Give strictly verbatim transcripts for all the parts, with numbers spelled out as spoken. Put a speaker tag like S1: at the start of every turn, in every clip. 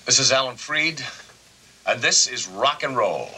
S1: This is Alan Freed, and this is rock and roll.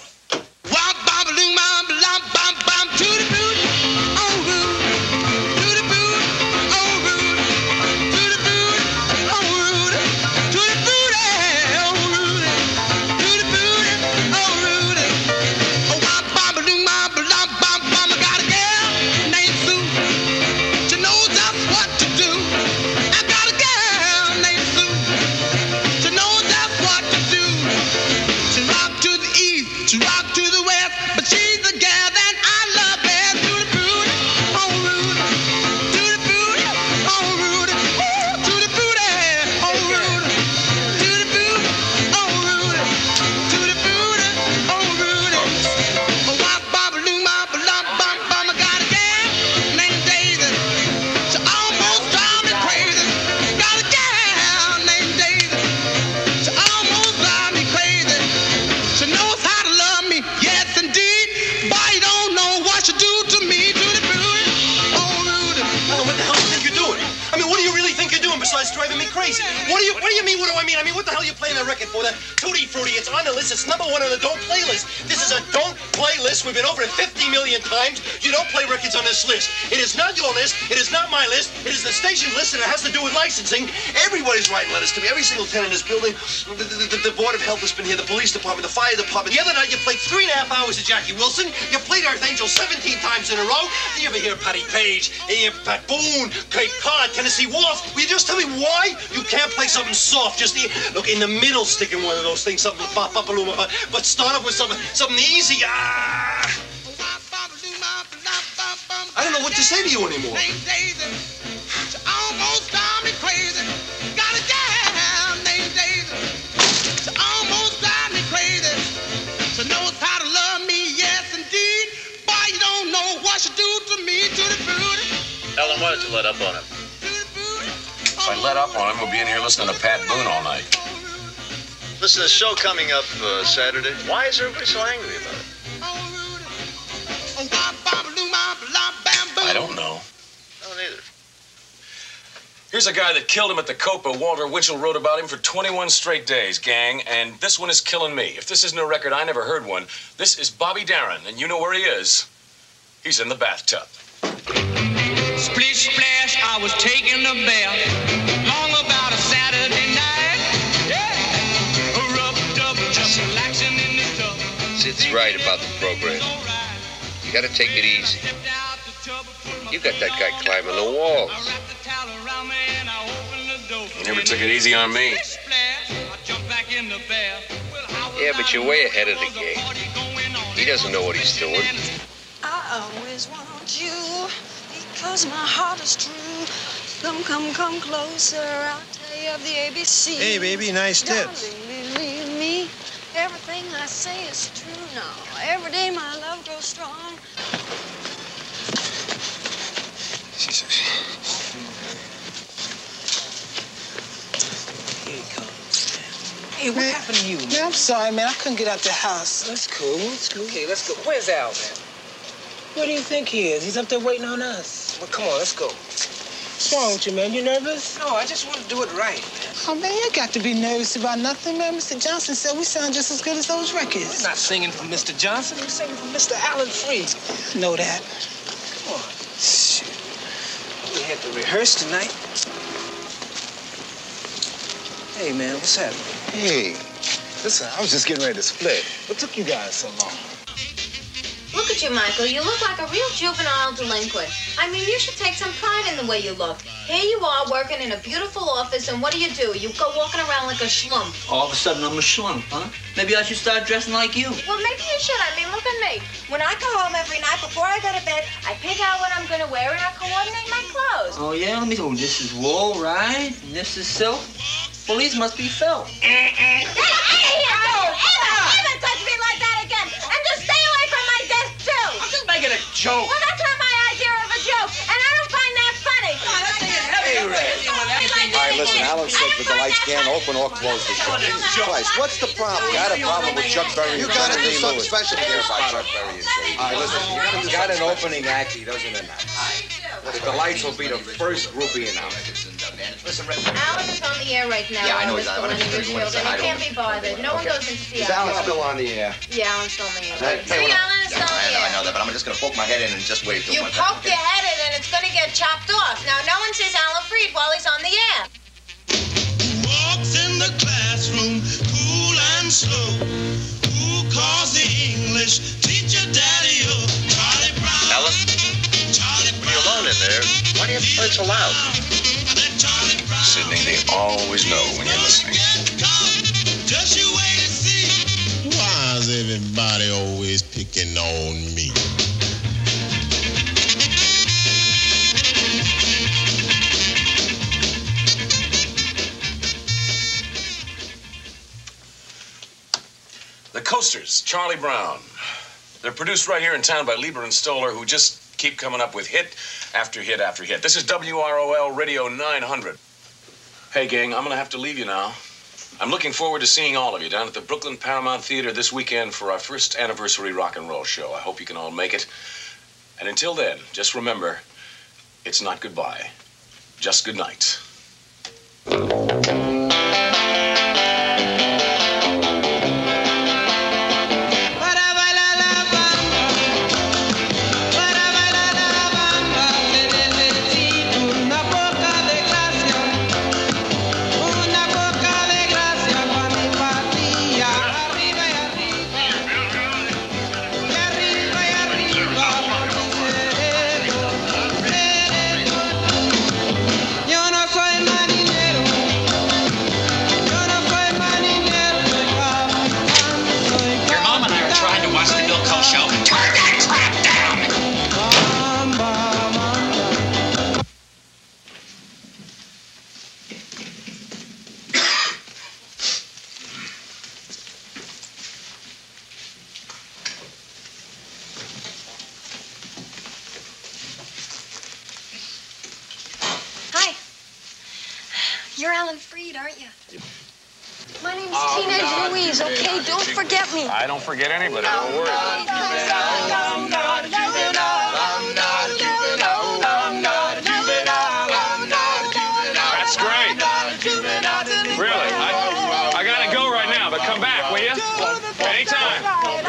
S2: It's number one on the Don't Playlist. This is a Don't Playlist. We've been over it fifty million times. You don't play records on this list. It is not your list. It is not my list. It is the station list, and it has to do with licensing. Everybody's writing letters to me. Every single tenant in this building. The, the, the, the Board of Health has been here. The police department, the fire department. The other night, you played three and a half hours of Jackie Wilson. You played Earth Angel seventeen times in a row. You ever hear Patty Page, Ian Pat Boone, Cape Cod, Tennessee Wolf? Will you just tell me why you can't play something soft? Just the, look, in the middle, stick in one of those things, something pop up a little, but, but start off with something, something easy. Ah! I don't know what to say to you anymore.
S3: Ellen, why don't you let up on him?
S1: If I let up on him, we'll be in here listening to Pat Boone all night.
S3: Listen, the show coming up uh, Saturday. Why is everybody so angry about it?
S1: I don't know.
S3: I don't either.
S1: Here's a guy that killed him at the Copa. Walter Winchell wrote about him for twenty-one straight days, gang, and this one is killing me. If this isn't a record, I never heard one. This is Bobby Darin, and you know where he is. He's in the bathtub.
S4: Splish splash, I was taking a bath, long about a Saturday night. Yeah, rubbed up, just relaxing in the tub.
S5: Sid's right about the program. You gotta take it easy. You got that guy climbing the walls.
S1: You never took it easy on me.
S5: Yeah, but you're way ahead of the game. He doesn't know what he's doing.
S6: I always want you, because my heart is true. Come, come, come closer, I'll tell you of the A B C.
S7: Hey, baby, nice tits.
S6: Darling, believe me, everything I say is true now. Every day my love grows strong.
S7: Here he comes.
S8: Hey, what
S7: Man,
S8: happened to you, man?
S7: Man, I'm sorry, man. I couldn't get out the house.
S8: That's cool. That's cool. Okay, let's go. Where's Al, man?
S7: Where do you think he is? He's up there waiting on us.
S8: Well, come on, let's go.
S7: What's wrong with you, man? You nervous?
S8: No, I just want to do it right, man.
S7: Oh, man, you got to be nervous about nothing, man. Mister Johnson said we sound just as good as those records.
S8: We're not singing for Mister Johnson. We're singing for Mister Alan Freed.
S7: I know that.
S8: Come on.
S7: Shit.
S8: We had to rehearse tonight. Hey, man, what's happening?
S9: Hey, listen, I was just getting ready to split. What took you guys so long?
S10: Look at you, Michael. You look like a real juvenile delinquent. I mean, you should take some pride in the way you look. Here you are working in a beautiful office, and what do you do? You go walking around like a schlump.
S11: All of a sudden, I'm a schlump, huh? Maybe I should start dressing like you.
S10: Well, maybe you should. I mean, look at me. When I go home every night before I go to bed, I pick out what I'm going to wear, and I coordinate my clothes.
S11: Oh, yeah? Let me see. Oh, this is wool, right? And this is silk. Well, these must be felt.
S10: Hey, hey, ever, ever touch me like that again. And just stay away from my desk, too.
S8: I'm just making a joke.
S10: Well, that's not my idea of a joke, and I don't find that funny.
S9: Hey, Ray. All right, listen, Alan said that the lights can't open or close the show. Christ, what's the problem?
S1: You got a problem with Chuck Berry.
S9: You gotta do something special here about Chuck Berry. All right, listen, he's got an opening act he doesn't announce. The lights will be the first groupie announcement. Listen, Red.
S10: Alan is on the air right now.
S9: Yeah, I know he's on.
S10: Mister
S9: I'm just
S10: Lenny
S9: gonna say hi
S10: Richfield, and
S9: to
S10: he can't
S9: him.
S10: be bothered. No one
S9: Okay.
S10: goes in to see
S9: Is Alan still on the air?
S10: Yeah, Alan's still on the air.
S9: Hey,
S10: See,
S9: what-
S10: Alan is
S9: Yeah,
S10: still on
S9: I
S10: the
S9: know,
S10: air.
S9: I know that, but I'm just gonna poke my head in and just wave to
S10: You
S9: him.
S10: poke your head in and it's gonna get chopped off. Now, no one sees Alan Freed while he's on the air.
S4: Walks in the classroom, cool and slow. Who calls the English teacher daddy? Oh, Charlie Brown.
S3: Alan, when you're alone in there, why do you have to play it so loud?
S1: Sydney, they always know when you're listening.
S4: Just you wait and see. Why is everybody always picking on me?
S1: The Coasters, Charlie Brown. They're produced right here in town by Lieber and Stoller, who just keep coming up with hit after hit after hit. This is W R O L Radio nine hundred. Hey, gang, I'm gonna have to leave you now. I'm looking forward to seeing all of you down at the Brooklyn Paramount Theater this weekend for our first anniversary rock and roll show. I hope you can all make it. And until then, just remember, it's not goodbye, just good night.
S6: You're Alan Freed, aren't you? My name's
S1: Oh,
S6: Teenage
S1: God,
S6: Louise,
S1: you
S6: okay?
S1: did.
S6: Don't forget me.
S1: I don't forget anybody. Don't worry. That's great. Really, I, I gotta go right now, but come back, will you? Anytime.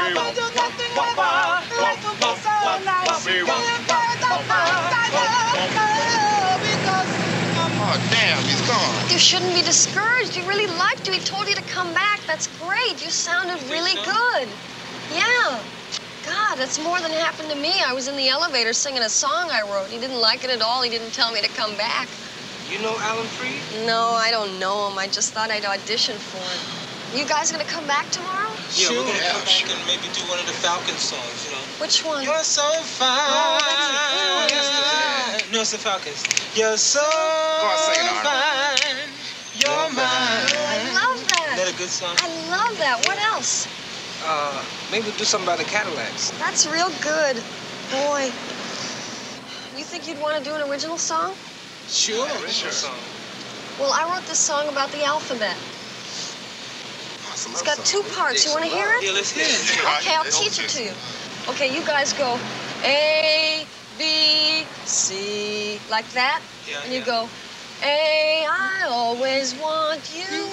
S4: Oh, damn, he's gone.
S6: You shouldn't be discouraged. He really liked you. He told you to come back. That's great. You sounded really good. Yeah. God, that's more than happened to me. I was in the elevator singing a song I wrote. He didn't like it at all. He didn't tell me to come back.
S8: You know Alan Freed?
S6: No, I don't know him. I just thought I'd audition for him. You guys gonna come back tomorrow?
S8: Yeah,
S6: Sure.
S8: we're gonna come back and maybe do one of the Falcon songs, you know.
S6: Which one?
S8: You're so fine.
S6: Oh, that's
S8: No, it's the Falcons. You're so
S9: on, sing it, Arnold.
S8: fine. You're mine.
S6: I love that.
S8: Isn't that a good song?
S6: I love that. What else?
S8: Uh, maybe we'll do something about the Cadillacs.
S6: That's real good. Boy. You think you'd want to do an original song?
S8: Sure.
S9: Yeah, sure.
S8: Song.
S6: Well, I wrote this song about the alphabet. It's got two parts. You want to hear it?
S8: Yeah, let's hear it.
S6: Okay, I'll teach it to you. Okay, you guys go A, B, C, like that.
S8: Yeah,
S6: And you
S8: yeah.
S6: go A, I always want you.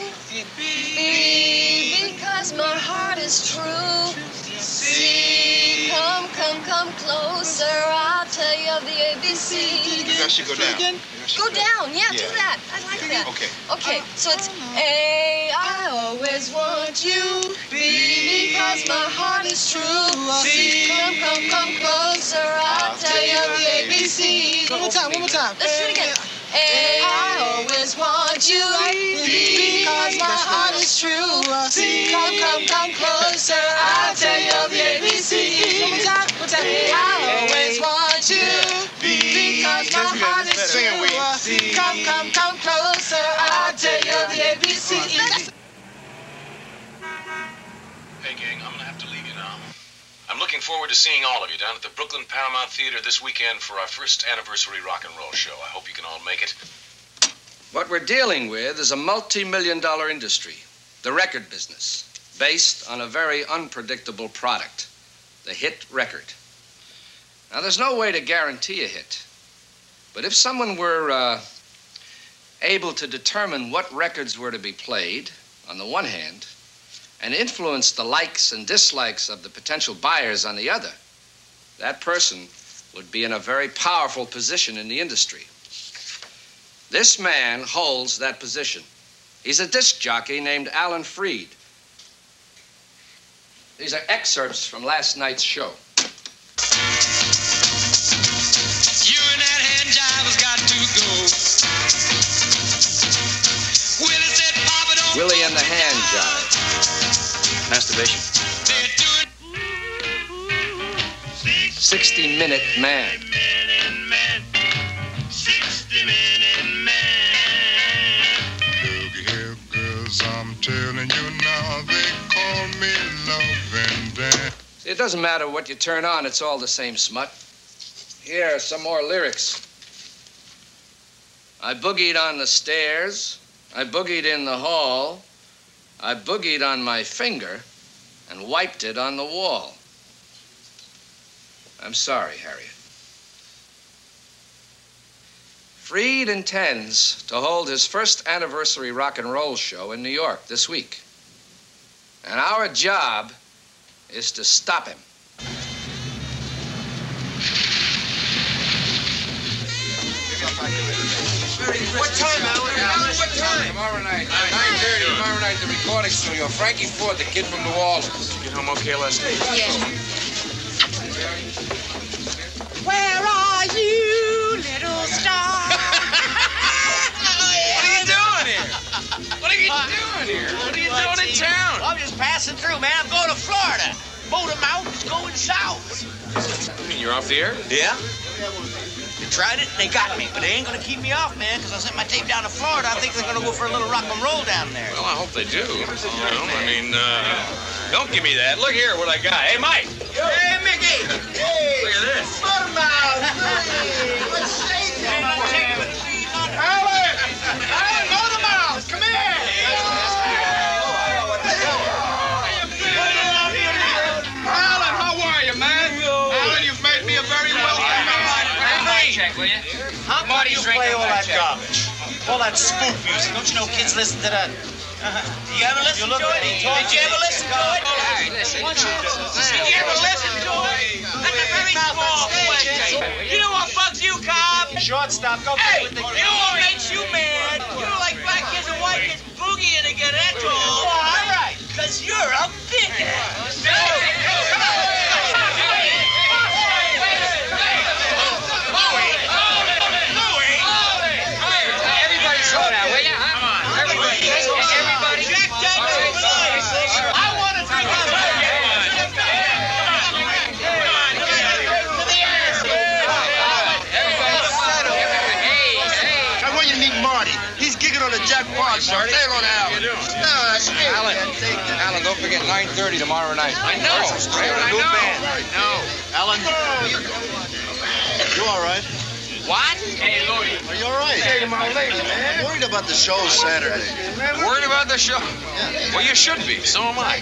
S6: B, because my heart is true. C, come, come, come closer. I'll tell you of the A B C.
S9: You guys should go down.
S6: Go down, yeah, do
S9: Yeah.
S6: that. I like that.
S9: Okay.
S6: Okay, so it's A, I always want you. B, because my heart is true. C, come, come, come closer. I'll tell you the A B C.
S8: One more time, one more time.
S6: Let's do it again. A, I always want you. B, because my heart is true. C, come, come, come closer. I'll tell you the A B C.
S8: One more time, one more time.
S6: A, I always want you. B, because my heart is
S9: Sing it,
S6: true.
S9: Wee.
S6: Come, come, come closer. I'll tell you the A B C.
S1: Hey, gang, I'm gonna have to leave you now. I'm looking forward to seeing all of you down at the Brooklyn Paramount Theater this weekend for our first anniversary rock and roll show. I hope you can all make it.
S12: What we're dealing with is a multi-million dollar industry, the record business, based on a very unpredictable product, the hit record. Now, there's no way to guarantee a hit. But if someone were uh, able to determine what records were to be played, on the one hand, and influence the likes and dislikes of the potential buyers on the other, that person would be in a very powerful position in the industry. This man holds that position. He's a disc jockey named Alan Freed. These are excerpts from last night's show.
S4: You and that hand jive has got to go. Willie said, Papa, don't
S12: Willie and the Hand Jive.
S1: Masturbation.
S12: sixty minute man.
S13: Look here, girls, I'm telling you now, they call me love and dance.
S12: It doesn't matter what you turn on, it's all the same smut. Here are some more lyrics. I boogied on the stairs, I boogied in the hall, I boogied on my finger and wiped it on the wall. I'm sorry, Harriet. Freed intends to hold his first anniversary rock and roll show in New York this week. And our job is to stop him.
S11: What time, Alan? Alan, what time? Tomorrow night. nine thirty, tomorrow night, the recording studio. Frankie Ford, the kid from New Orleans.
S1: Get home okay last night?
S11: Yeah.
S14: Where are you, little star?
S11: What are you doing here? What are you doing here? What are you doing in town?
S14: I'm just passing through, man. I'm going to Florida. Motor Mountain's going south.
S1: You mean you're off the air?
S14: Yeah? They tried it, they got me. But they ain't gonna keep me off, man, because I sent my tape down to Florida. I think they're gonna go for a little rock and roll down there.
S1: Well, I hope they do. You know, I mean, uh, don't give me that. Look here what I got. Hey, Mike.
S14: Hey, Mickey. Hey.
S1: Look at this.
S14: Motor Mountain. Let's shake it.
S11: Alan! Alan, Motor Mouth, come here! Alan, how are you, man? Alan, you've made me a very welcome man.
S14: Check, will you? How come you play all that garbage? All that spook music. Don't you know kids listen to that? Uh-huh. You ever listen to it? Did you ever listen to it?
S11: Hey, listen.
S14: Did you ever listen to it? That's a very small question. You know what bugs you, Cobb? Shortstop, go
S11: Hey,
S14: with the
S11: you know what makes you mad? You know, like black kids and white kids boogieing together, that's all.
S14: Oh, all right.
S11: Because you're a big ass.
S14: Everybody slow down, will you? Come on. Everybody. Everybody. Jack Daniels. I want to drink this.
S2: I want you to meet Marty. He's gigging on the Jack Bar. Say hello to Alan.
S11: Alan, Alan, don't forget nine thirty tomorrow night.
S2: I know.
S11: Right,
S2: I
S11: new
S2: know.
S11: band.
S2: I know. Alan, you all right?
S11: What? Hey, Louie.
S2: Are you all right?
S11: Hey, my lady, man.
S2: I'm worried about the show Saturday.
S1: Worried about the show? Well, you should be. So am I.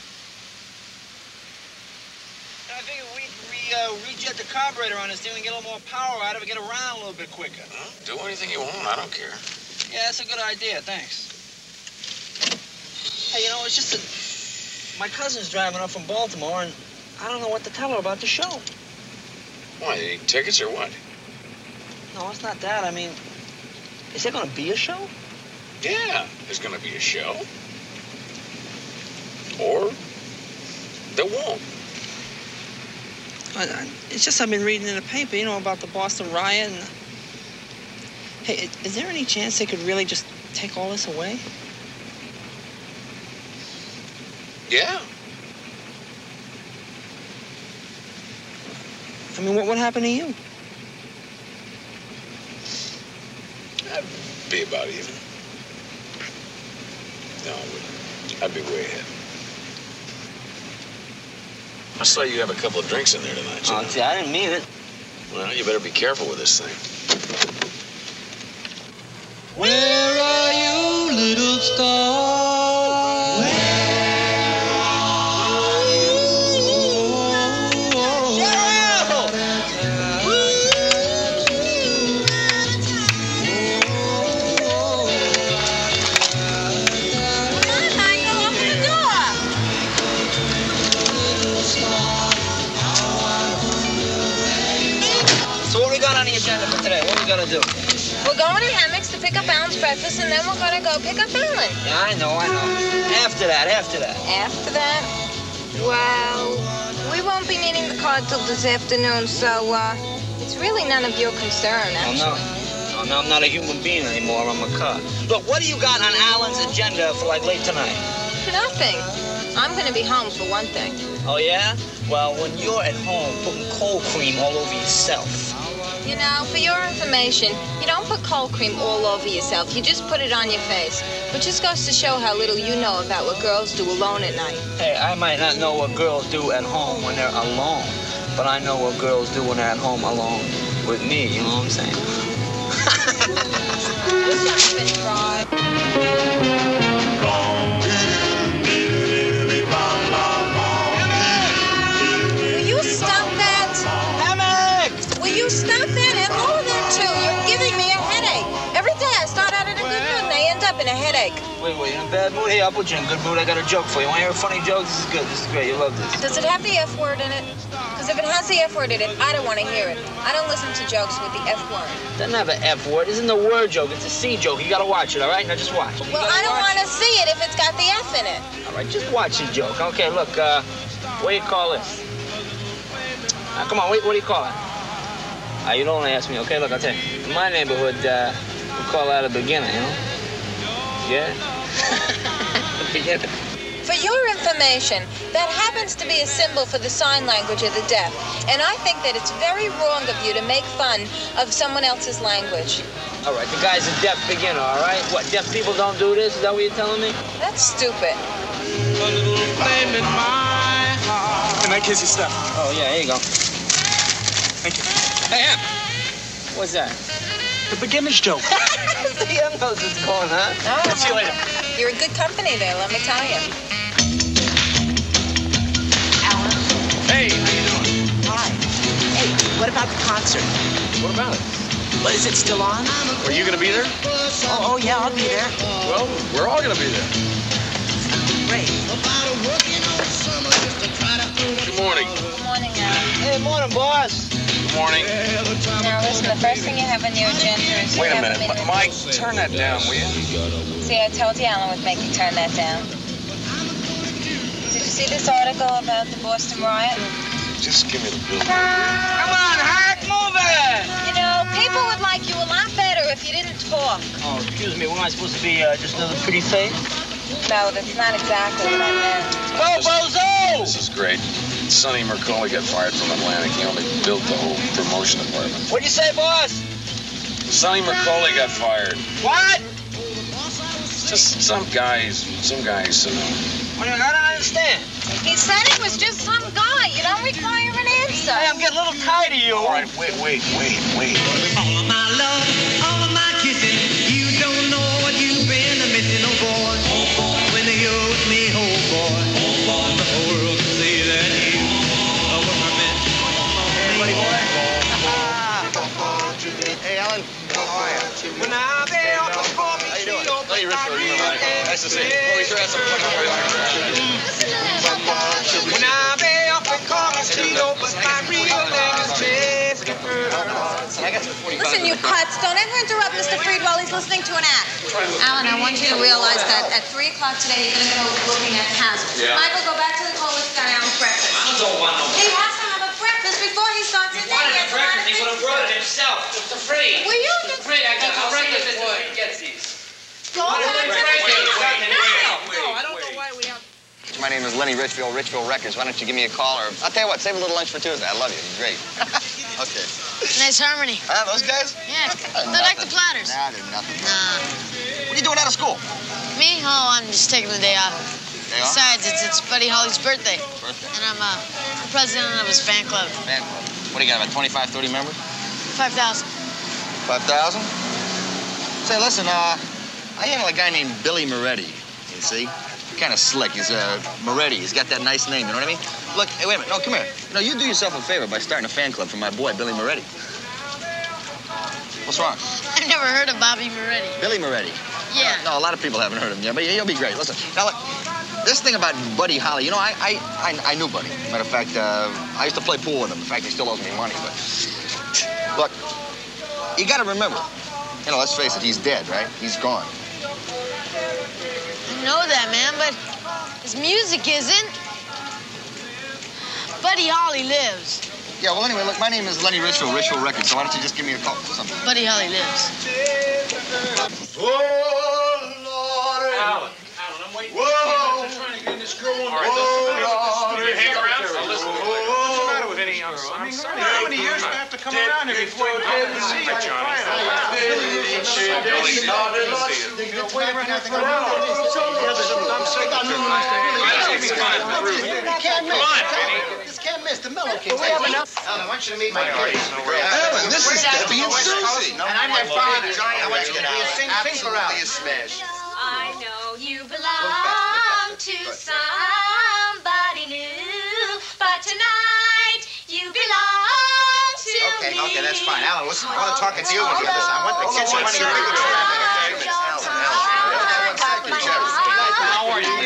S14: I figured we'd re, uh, rejet the carburetor on this thing and get a little more power out of it, get around a little bit quicker.
S1: Huh? Do anything you want. I don't care.
S14: Yeah, that's a good idea. Thanks. Hey, you know, it's just that my cousin's driving up from Baltimore, and I don't know what to tell her about the show.
S1: Why, you need tickets or what?
S14: No, it's not that. I mean, is there going to be a show?
S1: Yeah, there's going to be a show. Or there won't.
S14: I- I- It's just I've been reading in the paper, you know, about the Boston riot. And... Hey, i- is there any chance they could really just take all this away?
S1: Yeah.
S14: I mean, what would happen to you?
S1: I'd be about even. No, I wouldn't. I'd be way ahead. I saw you have a couple of drinks in there tonight.
S14: Oh, see, I didn't mean it.
S1: Well, you better be careful with this thing.
S4: Where are you, little star? Where are you?
S10: breakfast, and then we're gonna go pick up Alan.
S14: Yeah, I know, I know. After that, after that.
S10: After that? Well, we won't be needing the car till this afternoon, so, uh, it's really none of your concern, actually.
S14: Oh, no. Oh, no, I'm not a human being anymore. I'm a car. Look, what do you got on Alan's agenda for, like, late tonight?
S10: Nothing. I'm gonna be home, for one thing.
S14: Oh, yeah? Well, when you're at home putting cold cream all over yourself.
S10: You know, for your information, you don't put cold cream all over yourself. You just put it on your face. But just goes to show how little you know about what girls do alone at night.
S14: Hey, I might not know what girls do at home when they're alone, but I know what girls do when they're at home alone with me, you know what I'm saying?
S10: Will you stop that?
S14: Hammock!
S10: Will you stop that? And more than two. You're giving me a headache. Every day I start out in a good mood and I end up in a headache.
S14: Wait, wait, in a bad mood? Here, I'll put you in a good mood. I got a joke for you. Want to hear a funny joke? This is good. This is great. You love this.
S10: Does it have the F word in it? Because if it has the F word in it, I don't want to hear it. I don't listen to jokes with the F word.
S14: Doesn't have an F word. It isn't a word joke. It's a C joke. You got to watch it, all right? Now just watch. You
S10: well, I don't want to see it if it's got the F in it.
S14: All right, just watch the joke. Okay, look, uh, what do you call this? Now, come on, wait, what do you call it? Uh, you don't want to ask me, okay? Look, I'll tell you. In my neighborhood, uh, we call that a beginner, you know? Yeah? Beginner.
S10: For your information, that happens to be a symbol for the sign language of the deaf. And I think that it's very wrong of you to make fun of someone else's language.
S14: All right, the guy's a deaf beginner, all right? What, deaf people don't do this? Is that what you're telling me?
S10: That's stupid.
S4: A little flame in my heart.
S8: Can I kiss your stuff?
S14: Oh, yeah, here you go.
S8: Thank you.
S14: Hey, Em. What's that?
S8: The beginner's joke.
S14: See, Em knows what's going on.
S10: Oh,
S8: See you later.
S10: You're a good company there, let me tell you.
S15: Alan?
S8: Hey, how you doing?
S15: Hi. Hey, what about the concert?
S8: What about it?
S15: Well, is it still on?
S8: Are you going to be there?
S15: Oh, oh, yeah, I'll be there.
S8: Well, we're all going to be there.
S15: Great.
S1: Good morning.
S10: Good morning, Alan.
S14: Hey, morning, boss.
S1: Good morning.
S10: Now, listen, the first thing you have on your agenda is...
S1: Wait a minute. M- Mike, turn that down, will you?
S10: See, I told you Alan would make you turn that down. Did you see this article about the Boston riot?
S1: Just give me the bill.
S14: Come on, Hack, move it!
S10: You know, people would like you a lot better if you didn't talk.
S14: Oh, excuse me, what am I supposed to be, uh, just another pretty face?
S10: No, that's not exactly what I meant.
S14: Go, Bozo!
S1: This is great. Sonny Mercoli got fired from Atlantic. He only built the whole promotion department.
S14: What'd you say, boss?
S1: Sonny Mercoli got fired.
S14: What?
S1: Just some guys, some guys, you know.
S14: I don't understand.
S10: He said it was just some guy. You don't require an answer.
S14: Hey, I'm getting a little tired of you.
S1: All right, wait, wait, wait, wait.
S4: All of my love, all of my kissing, you don't know what you've been missing, oh boy. Oh boy, when you're with me, oh boy. Oh boy, the whole world can see that you are what I meant.
S14: Everybody, boy.
S3: Hey, Alan. How are you?
S4: When I be up for me,
S3: How you doing?
S4: she
S3: Hey, Richard. Nice to see you. Well, we sure had some fun for you.
S4: When I be up and call me, she opens my real name is Jessica Bird.
S10: Listen, you putz, don't ever interrupt Mister Freed while he's listening to an act. Alan, I want you to realize that at three o'clock today, you're going to go looking at hazards.
S5: Yeah.
S10: Michael, go back to the cola sky on breakfast.
S5: I don't want no
S10: He has to have a breakfast before he starts his day.
S5: wanted
S10: He has
S5: the
S10: a lot of
S5: breakfast. He
S10: things
S5: would have
S10: to
S5: brought
S10: do.
S5: it himself. Mister Freed.
S10: Will you
S5: Mister Freed, I got
S4: I'll
S5: the
S4: see
S5: breakfast.
S4: this
S5: Mister
S4: boy.
S5: Freed gets these.
S10: Go on,
S5: Wait, wait, wait, wait, wait,
S4: No, I don't know why we have...
S3: My name is Lenny Richfield, Richfield Records. Why don't you give me a call, or I'll tell you what, save a little lunch for Tuesday. I love you. You're great. Okay.
S16: Nice harmony.
S3: Ah, those guys?
S16: Yeah,
S3: Uh,
S16: they're like the
S3: nothing.
S16: Platters.
S3: Nah, they're nothing.
S16: Nah.
S3: What are you doing out of school?
S16: Me? Oh, I'm just taking the day off.
S3: Day off?
S16: Besides, it's, it's Buddy Holly's birthday.
S3: Birthday.
S16: And I'm uh, president of his fan club.
S3: Fan club. What do you got, about twenty-five, thirty members?
S16: five thousand.
S3: five thousand? Say, listen, uh, I handle a guy named Billy Moretti, you see? Kind of slick. He's uh, Moretti. He's got that nice name, you know what I mean? Look, hey, wait a minute. No, come here. No, you do yourself a favor by starting a fan club for my boy, Billy Moretti. What's wrong?
S16: I've never heard of Bobby Moretti.
S3: Billy Moretti.
S16: Yeah.
S3: Uh, no, a lot of people haven't heard of him yet, but he'll be great. Listen, now look, this thing about Buddy Holly, you know, I I, I, I knew Buddy. Matter of fact, uh, I used to play pool with him. In fact, he still owes me money, but look, you got to remember, You know, let's face it, he's dead, right? He's gone.
S16: I know that, man, but his music isn't. Buddy Holly lives.
S3: Yeah, well, anyway, look, my name is Lenny Richfield, Richfield Records, so why don't you just give me a call or something?
S16: Buddy Holly lives.
S2: Oh, Lord.
S1: Alan, Alan, I'm waiting.
S2: Whoa.
S1: I'm trying to get this girl on.
S2: All right, listen.
S1: Can you hang around? I'll listen to it. What's the matter with any? I'm
S2: I mean,
S1: sorry.
S2: how many years do I have to come around here before you get to see you?
S1: Johnny.
S2: Can't miss the mellow king. Alan, I want you to meet my kids. Alan, this is Debbie and Susie. And I'm their father. I want you to sing, sing for Alan. Absolutely a smash.
S10: I know you belong to somebody new, but tonight you belong to
S2: Okay,
S10: me.
S2: okay, that's fine. Alan, listen, I want to talk to you when you get this. I want the kids to see you.
S1: How are you?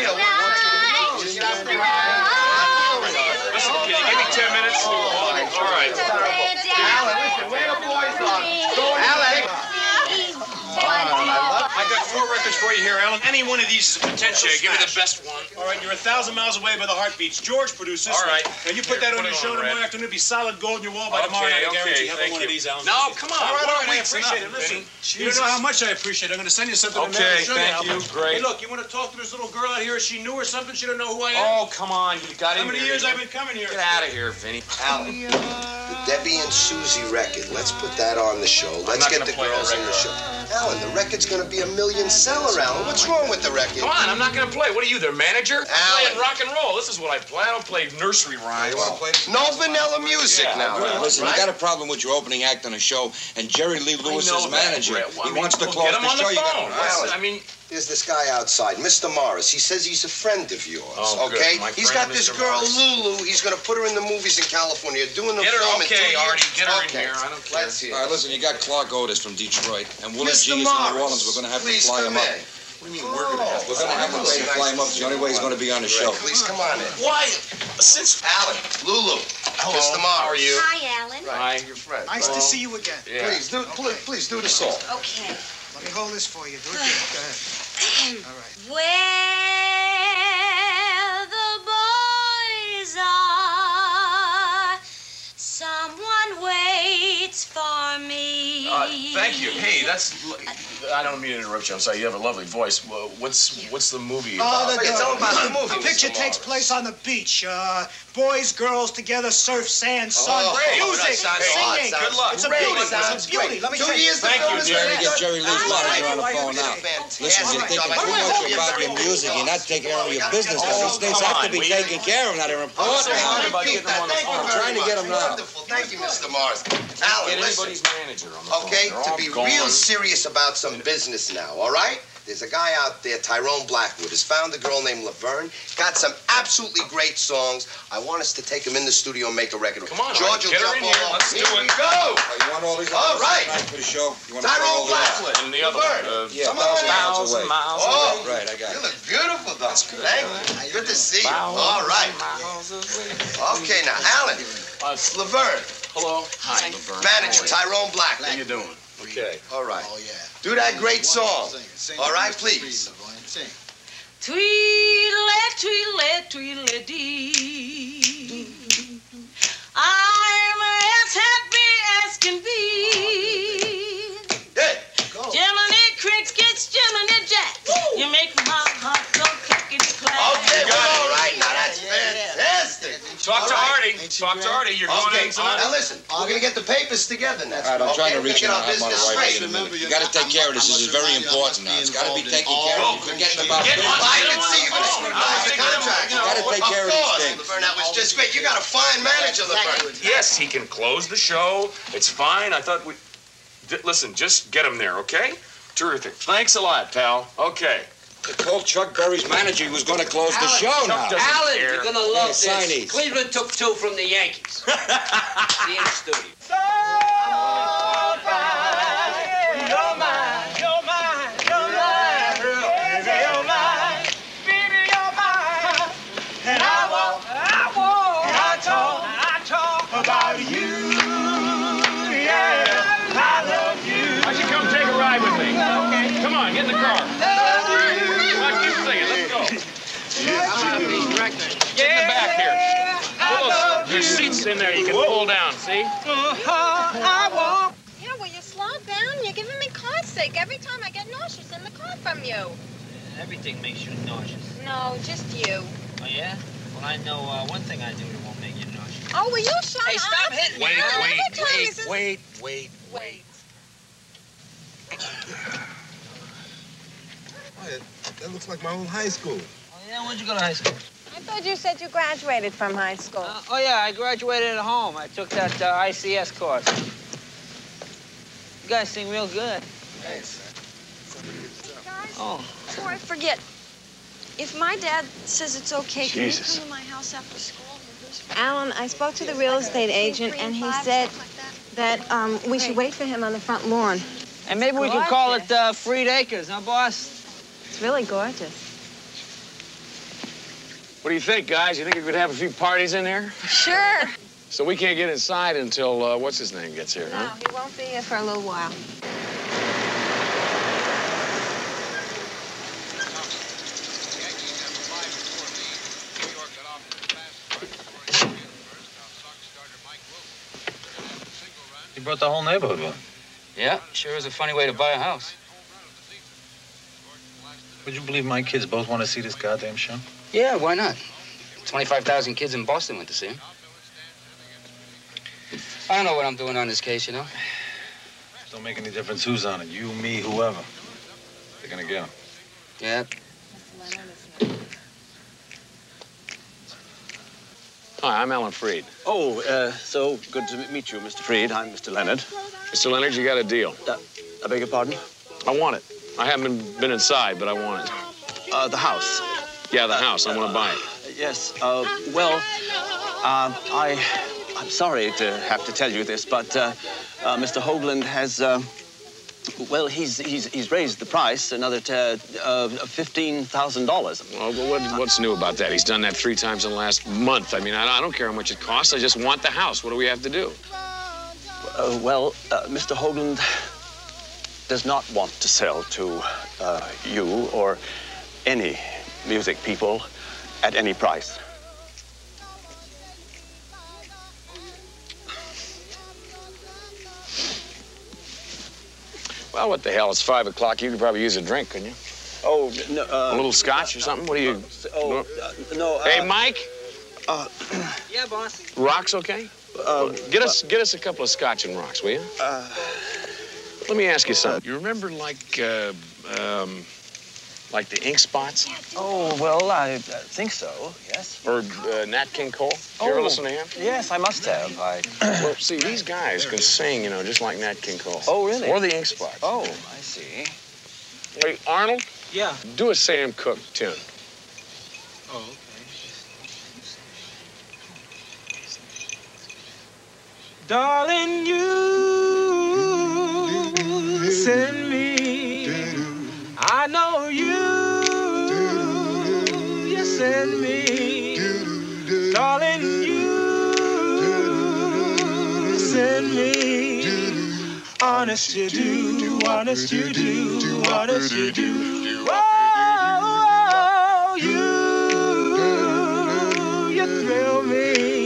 S1: Listen, can you give me ten minutes? All right.
S2: Alan, listen, where the boys are. Alan.
S1: I got four records for you here, Alan. Any one of these is a potential
S17: Okay, give me the
S1: smash.
S17: best one.
S18: All right, you're a thousand miles away by the heartbeats. George produced this
S1: All right.
S18: one. And you put
S1: Here,
S18: that on
S1: put
S18: your
S1: it
S18: show
S1: on,
S18: tomorrow
S1: Red.
S18: afternoon, it'll be solid gold in your wall by
S1: Okay,
S18: tomorrow night. I
S1: okay,
S18: guarantee you have
S1: thank
S18: one
S1: you.
S18: of these, Alan.
S1: No, come on.
S18: All right,
S1: What
S18: all
S1: a
S18: right, I
S1: week's
S18: appreciate
S1: enough,
S18: it. Listen,
S1: Vinny.
S18: you don't know how much I appreciate it. I'm going to send you something.
S1: Okay,
S18: to
S1: thank you. Great.
S18: Hey, look, you want to talk to this little girl out here? Is she new or something? She don't know who I am?
S1: Oh, come on. You got
S18: How
S1: in
S18: many
S1: here,
S18: years
S1: didn't
S18: I've
S1: you?
S18: been coming here?
S1: Get out of here, Vinny.
S2: Alan, the Debbie and Susie record. Let's put that on the show. Let's
S1: not
S2: get
S1: gonna
S2: the
S1: play
S2: girls
S1: that
S2: in the
S1: record.
S2: show. Alan, the record's going to be a million seller, Alan. What's wrong with the record?
S1: Come on, I'm not going to play. What are you, their manager? I'm
S2: Alan.
S1: playing rock and roll. This is what I play. I don't play nursery rhymes.
S9: You want to play this?
S2: No vanilla music
S1: Yeah,
S2: now.
S1: well,
S2: Alan,
S9: Listen,
S2: right?
S9: you got a problem with your opening act on a show, and Jerry Lee Lewis
S1: I know
S9: is
S1: that,
S9: manager.
S1: Brett. Well, I
S9: He
S1: mean,
S9: wants to
S1: we'll
S9: close
S1: get him
S9: the
S1: on
S9: show.
S1: the
S9: You
S1: phone.
S9: gotta-
S1: Listen,
S2: Alan.
S1: I mean,
S2: There's this guy outside, Mister Morris. He says he's a friend of yours,
S1: Oh, good.
S2: okay?
S1: My
S2: He's
S1: friend,
S2: got this
S1: Mister
S2: girl,
S1: Morris.
S2: Lulu. He's going to put her in the movies in California, doing the
S1: get her.
S2: film in two
S1: Okay,
S2: years.
S1: Artie, get her
S2: Okay.
S1: in here. I don't care.
S2: Let's hear
S9: All right,
S2: it.
S9: listen, you got Clark Otis from Detroit, and Willie
S2: Mister
S9: G is from New
S2: Morris,
S9: Orleans. We're going to have to
S2: please
S9: fly
S2: come
S9: him up.
S2: in.
S1: What do you mean we're going to have
S9: We're going to have to pay to fly him up. It's the only way he's going to be on the show.
S2: Please come on in.
S1: Why? Since...
S2: Alan, Lulu,
S1: Hello.
S2: Mister Morris.
S1: How are you?
S10: Hi, Alan.
S1: Hi.
S2: Your friend.
S7: Nice to see you again.
S1: Yeah.
S2: Please do, please, please do the song.
S10: Okay.
S7: Let me hold this for you. Do it good. Go ahead. All right.
S10: Where the boys are, someone waits for me.
S1: Uh, thank you. Hey, that's... I don't mean to interrupt you. I'm sorry. You have a lovely voice. Well, What's what's the movie about?
S7: Oh, the,
S2: It's all about the movie,
S7: the picture
S2: Mister
S7: takes
S2: Morris.
S7: place on the beach. Uh, boys, girls together, surf, sand, sun,
S2: Oh,
S7: music,
S2: that sounds
S7: singing.
S2: awesome. Good luck.
S7: It's a
S2: Great.
S7: beauty.
S2: Sounds
S7: It's a beauty.
S2: great.
S7: Let me
S2: Two
S7: tell you.
S2: years to
S1: Thank
S2: film
S1: you,
S2: this
S1: dear.
S9: Trying to
S2: record?
S9: get Jerry Lee's
S7: All right,
S9: manager on the
S7: all right,
S9: phone
S7: you
S9: now.
S7: did it.
S9: Listen,
S7: All
S9: you're
S7: right.
S9: thinking
S7: Wait,
S9: too
S7: wait,
S9: much
S7: hold your
S9: about
S7: very
S9: your
S7: own
S9: music. You're not taking care of your
S2: gotta
S9: business.
S2: get
S9: Now,
S2: the-
S9: these things
S1: come
S9: have to
S1: on,
S9: be
S1: we-
S9: taken care of. Now, they're important
S2: Okay,
S9: now.
S1: How about
S2: repeat
S1: getting him on the
S2: that. Thank you
S1: phone?
S2: very
S9: Trying to
S2: much.
S9: get him now.
S2: Wonderful. Thank you, Mister Morris.
S1: Get
S2: Alan, listen.
S1: anybody's manager on the phone.
S2: Okay,
S1: They're
S2: to
S1: all
S2: be
S1: gone.
S2: real serious about some business now, all right? There's a guy out there, Tyrone Blackwood, has found a girl named Laverne, got some absolutely great songs. I want us to take him in the studio and make a record.
S1: Come on,
S2: George
S1: Artie,
S2: will
S1: get her
S2: jump
S1: in here.
S2: all
S1: Let's
S2: over.
S1: do
S2: Here
S1: it.
S2: we go.
S9: Oh, you want all these
S2: All right.
S9: tonight for the show? You want to
S2: Tyrone Blackwood.
S1: And the other one.
S2: Laverne.
S1: Uh,
S9: Yeah,
S2: Come on
S9: thousand
S2: in.
S9: miles away.
S1: miles
S2: Oh,
S9: Right, I got
S2: you
S9: it.
S2: look beautiful, though. That's good. Thank you. Good to see you.
S1: Thousand
S2: All right.
S1: miles away.
S2: Okay, now, Alan,
S1: Uh,
S2: Laverne,
S1: hello. Hi, Laverne.
S2: manager Tyrone Blackwood.
S1: How you doing? Okay.
S2: All right.
S19: Oh, yeah.
S2: Do that great song.
S19: Sing it. Sing
S2: All
S19: it,
S2: right,
S19: Mister
S2: please.
S19: Tweedle, sing.
S16: Tweedle, tweedle, tweedle-dee. I'm as happy as can be.
S2: Hey,
S16: Jiminy Crickets, Jiminy Jack. You make my heart go clickety-clack.
S2: okay, well, all right. Now, that's fantastic.
S1: Talk
S2: All
S1: to
S2: right.
S1: Artie. Talk to Artie. You're going
S2: Okay,
S1: in tonight.
S2: now listen, we're going to get the papers together now.
S9: All right, I'm trying to
S2: Okay,
S9: reach
S2: get
S9: him.
S2: our
S9: I'm on the
S2: business
S9: right
S2: straight.
S9: way in a minute. You got to take care of this. This is very important now. It's got to be taken care of. You're forgetting about
S2: Get
S9: business.
S2: I can see you're going to scrutinize the contract.
S9: You gotta take care of these things.
S2: Laverne, that was just great. You got a fine manager, Laverne.
S1: Yes, he can close the show. It's fine. I thought we... D- listen, just get him there, okay? Terrific. Thanks a lot, pal. Okay.
S9: They told Chuck Berry's manager he was going to close the
S12: Alan,
S9: show
S12: Chuck
S9: now.
S1: doesn't
S12: Alan,
S1: care.
S12: you're gonna love
S9: Yeah, sign
S12: this.
S9: these.
S12: Cleveland took two from the Yankees. See you in the studio.
S1: Why don't you come take a ride the car. Now keep singing. Let's go. Get in the back here. Pull those, there's seats in there you can pull down, see?
S10: I won't. Yeah, will you slow down? You're giving me car sick every time I get nauseous in the car from you.
S14: Everything makes you nauseous.
S10: No, just you.
S14: Oh, yeah? Well, I know uh, one thing I do that won't make you nauseous.
S10: Oh, will you shut
S14: Hey, stop
S10: up?
S14: hitting me.
S11: Wait,
S10: Now,
S11: wait,
S10: every time
S11: wait,
S10: he says-
S11: wait, wait,
S10: Wait.
S9: Wait, that looks like my old high school.
S14: Oh, yeah? Where'd you go to high school?
S10: I thought you said you graduated from high school.
S14: Uh, oh, yeah, I graduated at home. I took that uh, I C S course. You guys sing real good.
S9: Thanks.
S6: Guys,
S14: Oh.
S6: before I forget, if my dad says it's okay, can
S1: Jesus.
S6: you come to my house after school?
S10: Alan, I spoke to the real estate agent, and he said that um, we should wait for him on the front lawn.
S14: And maybe we could call it uh, Freed Acres, huh, boss?
S10: It's really gorgeous.
S1: What do you think, guys? You think we could have a few parties in here?
S6: Sure.
S1: So we can't get inside until, uh, what's his name gets here,
S10: No,
S1: huh?
S10: he won't be here for a little while.
S17: You brought the whole neighborhood with him.
S19: Yeah, sure is a funny way to buy a house.
S17: Would you believe my kids both want to see this goddamn show?
S19: Yeah, why not? twenty-five thousand kids in Boston went to see him. I don't know what I'm doing on this case, you know?
S17: Don't make any difference who's on it. You, me, whoever. They're gonna get him.
S19: Yeah.
S1: Hi, I'm Alan Freed.
S20: Oh, uh, so good to meet you, Mister Freed. I'm Mister Leonard.
S1: Mister Leonard, you got a deal.
S20: Uh, I beg your pardon?
S1: I want it. I haven't been, been inside, but I want it.
S20: Uh, the house.
S1: Yeah, the house. I want to buy it.
S20: Uh, yes. Uh, well, uh, I, I'm sorry to have to tell you this, but uh, uh, Mister Hoagland has, uh, well, he's he's he's raised the price another uh, uh, fifteen thousand dollars.
S1: Well, what, what's new about that? He's done that three times in the last month. I mean, I, I don't care how much it costs. I just want the house. What do we have to do?
S20: Uh, well, uh, Mister Hoagland does not want to sell to uh, you or any music people at any price.
S1: Well, what the hell? It's five o'clock. You could probably use a drink, couldn't you?
S20: Oh, no. Uh,
S1: a little scotch or something? What do you...
S20: Oh, uh, no. Uh,
S1: hey, Mike?
S20: Uh,
S14: yeah, boss.
S1: Rocks, okay?
S20: Uh,
S1: get us get us a couple of scotch and rocks, will you?
S20: Uh,
S1: Let me ask you something. You remember, like, uh, um, like the ink spots?
S20: Oh, well, I uh, think so, yes.
S1: Or uh, Nat King Cole? Did you ever listen to him?
S20: Yes, I must have. I...
S1: Well, see, these guys can sing, you know, just like Nat King Cole.
S20: Oh, really?
S1: Or the ink spots.
S20: Oh, I see.
S1: Hey, Arnold?
S14: Yeah?
S1: Do a Sam Cooke tune.
S14: Oh, okay. Darling, you send me. I know you. You send me. Darling, you send me. Honest you do. Honest you do. Honest you do. Oh, you. You thrill me.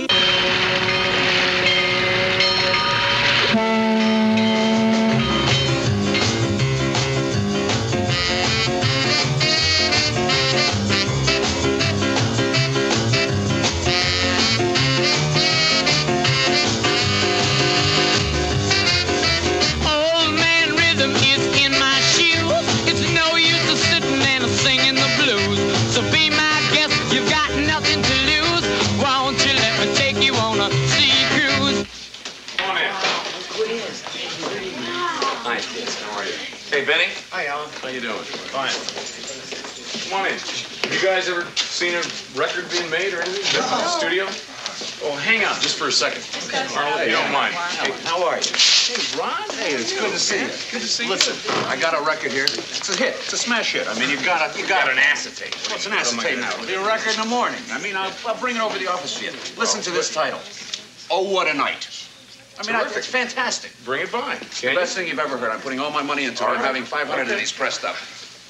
S1: Hey, Benny.
S20: Hi, Alan.
S1: How you doing?
S20: Fine.
S1: Come on in. Have you guys ever seen a record being made or anything? Been to the studio? Oh, hang on just for a second. Arnold, if you don't mind.
S20: Hey, how are you?
S1: Hey, Ron.
S20: Hey, it's good to see you.
S1: Good to see you.
S20: Listen, I got a record here. It's a hit. It's a smash hit. I mean, you've got a, you got,
S1: got an acetate.
S20: What's an acetate now? It'll be a record in the morning. I mean, I'll, I'll bring it over to the office for you. Listen to this title. Oh, what a night. I mean, I, it's fantastic.
S1: Bring it by.
S20: The best thing you've ever heard. I'm putting all my money into it. I'm having five hundred of these pressed up.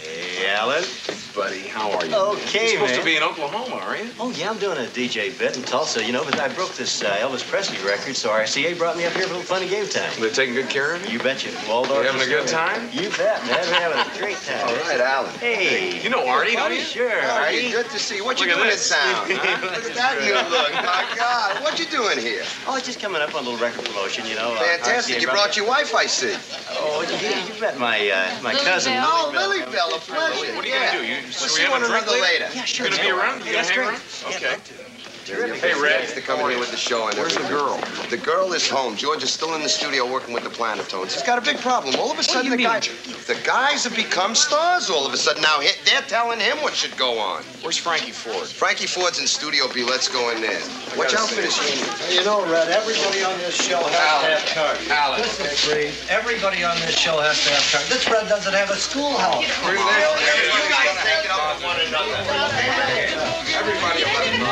S21: Hey, Alan.
S22: Buddy, how are you?
S21: Okay,
S22: You're supposed
S21: man.
S22: to be in Oklahoma, are you?
S21: Oh, yeah, I'm doing a D J bit in Tulsa, you know, but I broke this uh, Elvis Presley record, so R C A brought me up here for a little fun and game time.
S22: They're taking good care of you?
S21: You betcha. Waldorf.
S22: You having a good time?
S21: You bet, man. We're having a great time.
S22: All right, Alan.
S21: Hey.
S22: You know Artie, don't you?
S21: Sure,
S22: Artie,
S21: Artie.
S22: good to see you. What you
S21: Look at
S22: doing in
S21: this.
S22: town? Huh? Look at that new look. My God. What you doing here?
S21: Oh, just coming up on a little record promotion, you know. Uh,
S22: Fantastic.
S21: R C A
S22: You
S21: brought
S22: brought
S21: me-
S22: your wife, I see.
S21: Oh, you, you met my uh, my
S22: Lily
S21: cousin.
S22: Bell. Oh,
S21: Lily
S22: Lily Bell, a pleasure. What are you Yeah. going to do? You,
S21: We'll
S22: so
S21: see
S22: we have
S21: one
S22: a drink
S21: another
S22: later?
S21: later. Yeah, sure.
S22: You going to be around? You
S21: Yeah,
S22: going to hang
S21: that's
S22: around?
S21: great.
S22: Okay. Hey, Red. Thanks for coming here with the show and
S21: Where's the
S22: everything.
S21: girl?
S22: The girl is home. George is still in the studio working with the Planotones. He's got a big problem. All of a sudden, the guy, the guys have become stars. All of a sudden, now hit, they're telling him what should go on. Where's Frankie Ford? Frankie Ford's in Studio B. Let's go in there. Which outfit is he in?
S21: You know, Red, everybody on this show has
S22: Alan.
S21: to have cards.
S22: Alan.
S21: Listen, Reed, everybody on this show has to have cards. This Red doesn't have a schoolhouse.
S22: You guys take it up with one another. Everybody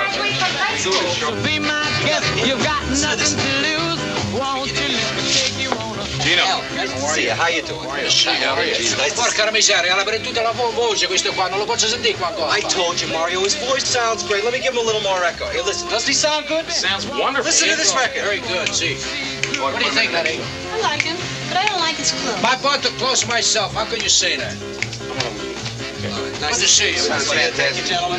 S22: will
S4: Be my guest, you've got nothing to lose. Won't you let me take you on a...
S22: Gino.
S21: See you. How you doing?
S19: Porca miseria, alla per tutta la vo- voce questo qua, non lo posso sentire qualcosa.
S21: I told you, Mario, his voice sounds great. Let me give him a little more echo. Here, listen. Doesn't he sound good?
S22: Sounds wonderful.
S21: Listen to this record.
S19: Very good, see. What do you think, honey?
S16: I like him, but I don't like his clothes.
S19: I bought the clothes myself. How could you say that? Nice to see you.
S22: Sounds
S19: Thank you,
S22: fantastic.
S19: gentlemen.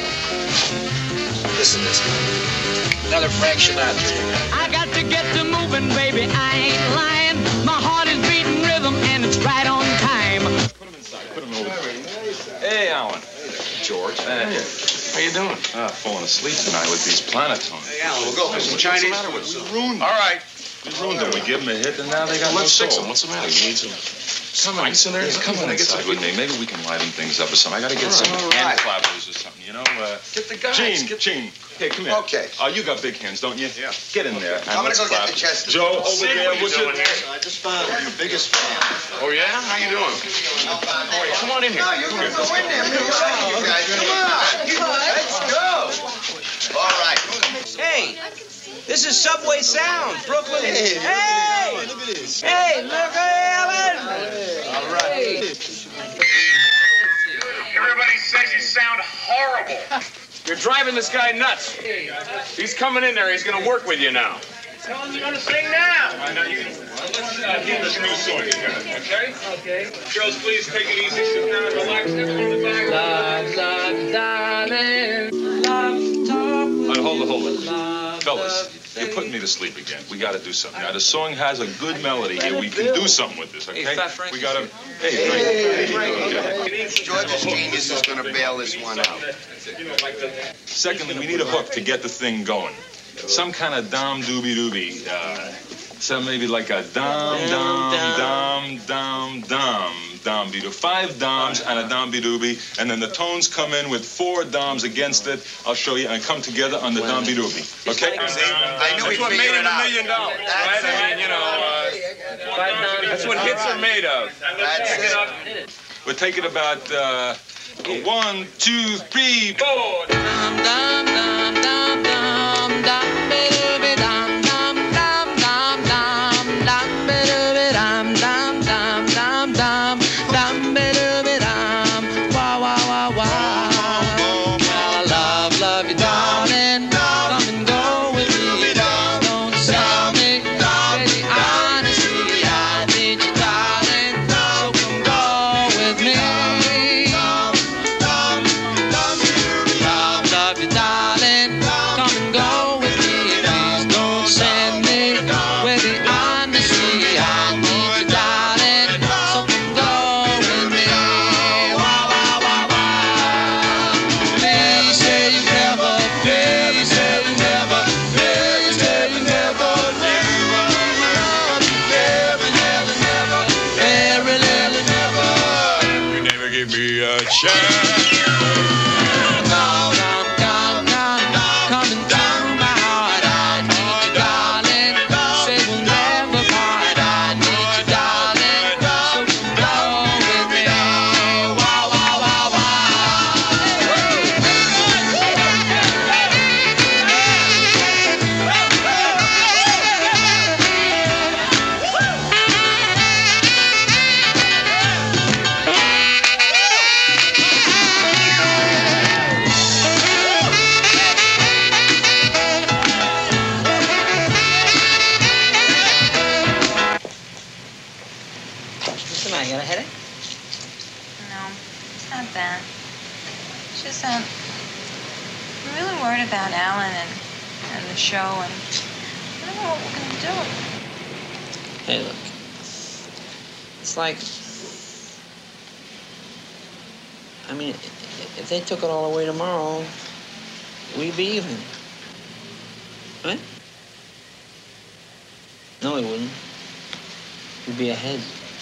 S19: Listen to this. Another fraction out there.
S4: I got to get to moving, baby. I ain't lying. My heart is beating rhythm, and it's right on time.
S22: Put him inside. Put him over there. Hey, Alan. George. Hey. How you doing? Ah, falling asleep tonight with these Planotones.
S19: Hey, Alan, we'll go for some Chinese food.
S22: We ruined them. All right. We ruined them. We give them a hit, and now they got
S1: Let's
S22: no
S1: fix
S22: soul.
S1: them. What's the matter? You need some spice in there?
S22: Come on inside with me. Maybe we can liven things up or something. I got to get some
S1: All
S22: hand
S1: right.
S22: clappers or something, you know? Uh,
S1: Get the guys.
S22: Gene,
S1: Get-
S22: Gene. Hey, come here. Okay. Oh, you got big hands, don't you?
S1: Yeah.
S22: Get in there. and I'm gonna let's go get clap. the chest. Joe, over
S1: See
S22: there.
S1: what you're
S22: Would you?
S1: doing here.
S21: I just found your biggest fan.
S1: Oh, yeah? How you doing? Come on in here.
S22: No, you can go in there. Come on, you guys. Come on. Let's go. All right.
S8: Hey, this is Subway Sound, Brooklyn.
S21: Hey,
S8: Hey,
S21: look at this.
S8: hey, look at Alan.
S21: All right.
S1: Everybody says you sound horrible. You're driving this guy nuts. He's coming in there. He's going to work with you now. Tell him you're going to sing now. I know you. Let's uh, hear this new song you got, okay? Okay. Girls, please take it easy. Sit down and relax. Everyone in the back.
S4: Love, love, darling. Love, talk.
S22: Uh, hold it, hold it. Fellas, you're putting me to sleep again. We got to do something. Now, the song has a good melody here. We can do something with this, okay?
S19: Hey, Fat Frank.
S22: We got to... Hey, Frank. Hey, George's genius is going to bail this one out. Secondly, we need a hook to get the thing going. Some kind of dom doobie doobie. Uh, so maybe like a dom, dom, dom, dom, dom, dom be five doms and a dom be doobie, and then the tones come in with four doms against it. I'll show you, and come together on the dom be doobie. Okay?
S1: I knew he figured it out. That's what made him a million dollars, right? I mean, you know, uh, that's what hits are made of.
S22: That's it. We'll take it about uh, one, two, three, four.
S4: Dum, dum, dum, dum, dum, dum, ba-do-ba, dum, dum, dum, dum, dum, dum, ba-do-ba, dum, dum, dum, dum, dum, dum, ba-do-ba, dum, wah, wah, wah, wah. I love, love you, darling. Come and go with me. Don't tell me, baby, honestly, I need you, darling. So come go with me. Love, love you, darling. Come and go with me. Please don't send me where the honesty. I need you, darling. So come go with me. Wah, wah, wah, wah. Please say you never, please say you never, please say you never, never, never, never, never, never, never, never.
S1: You never give me a chance.
S4: Come, come, come, come, coming through my heart. I need you, darling. Say we'll never part. I need you, darling. So come go with me. Wah, wah, wah,
S10: not that. It's just, um, I'm really worried about Alan and, and the show, and I don't know what we're going to do.
S14: Hey, look. It's like... I mean, if they took it all away tomorrow, we'd be even. Right? No, we wouldn't. We'd be ahead.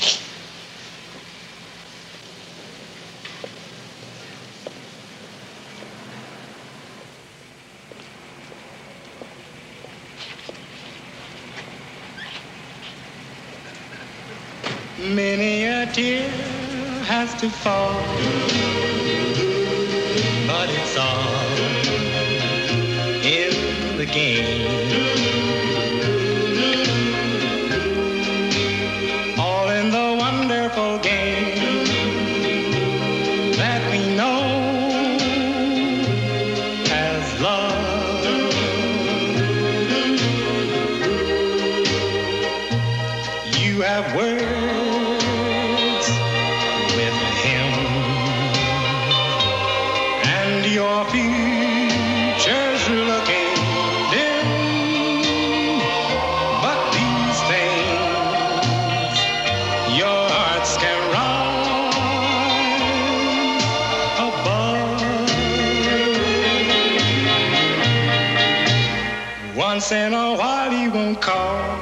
S4: Many a tear has to fall, but it's all in the game. All in the wonderful game that we know as love. You have words your future's looking dim, but these things your hearts can rise above. Once in a while he won't call,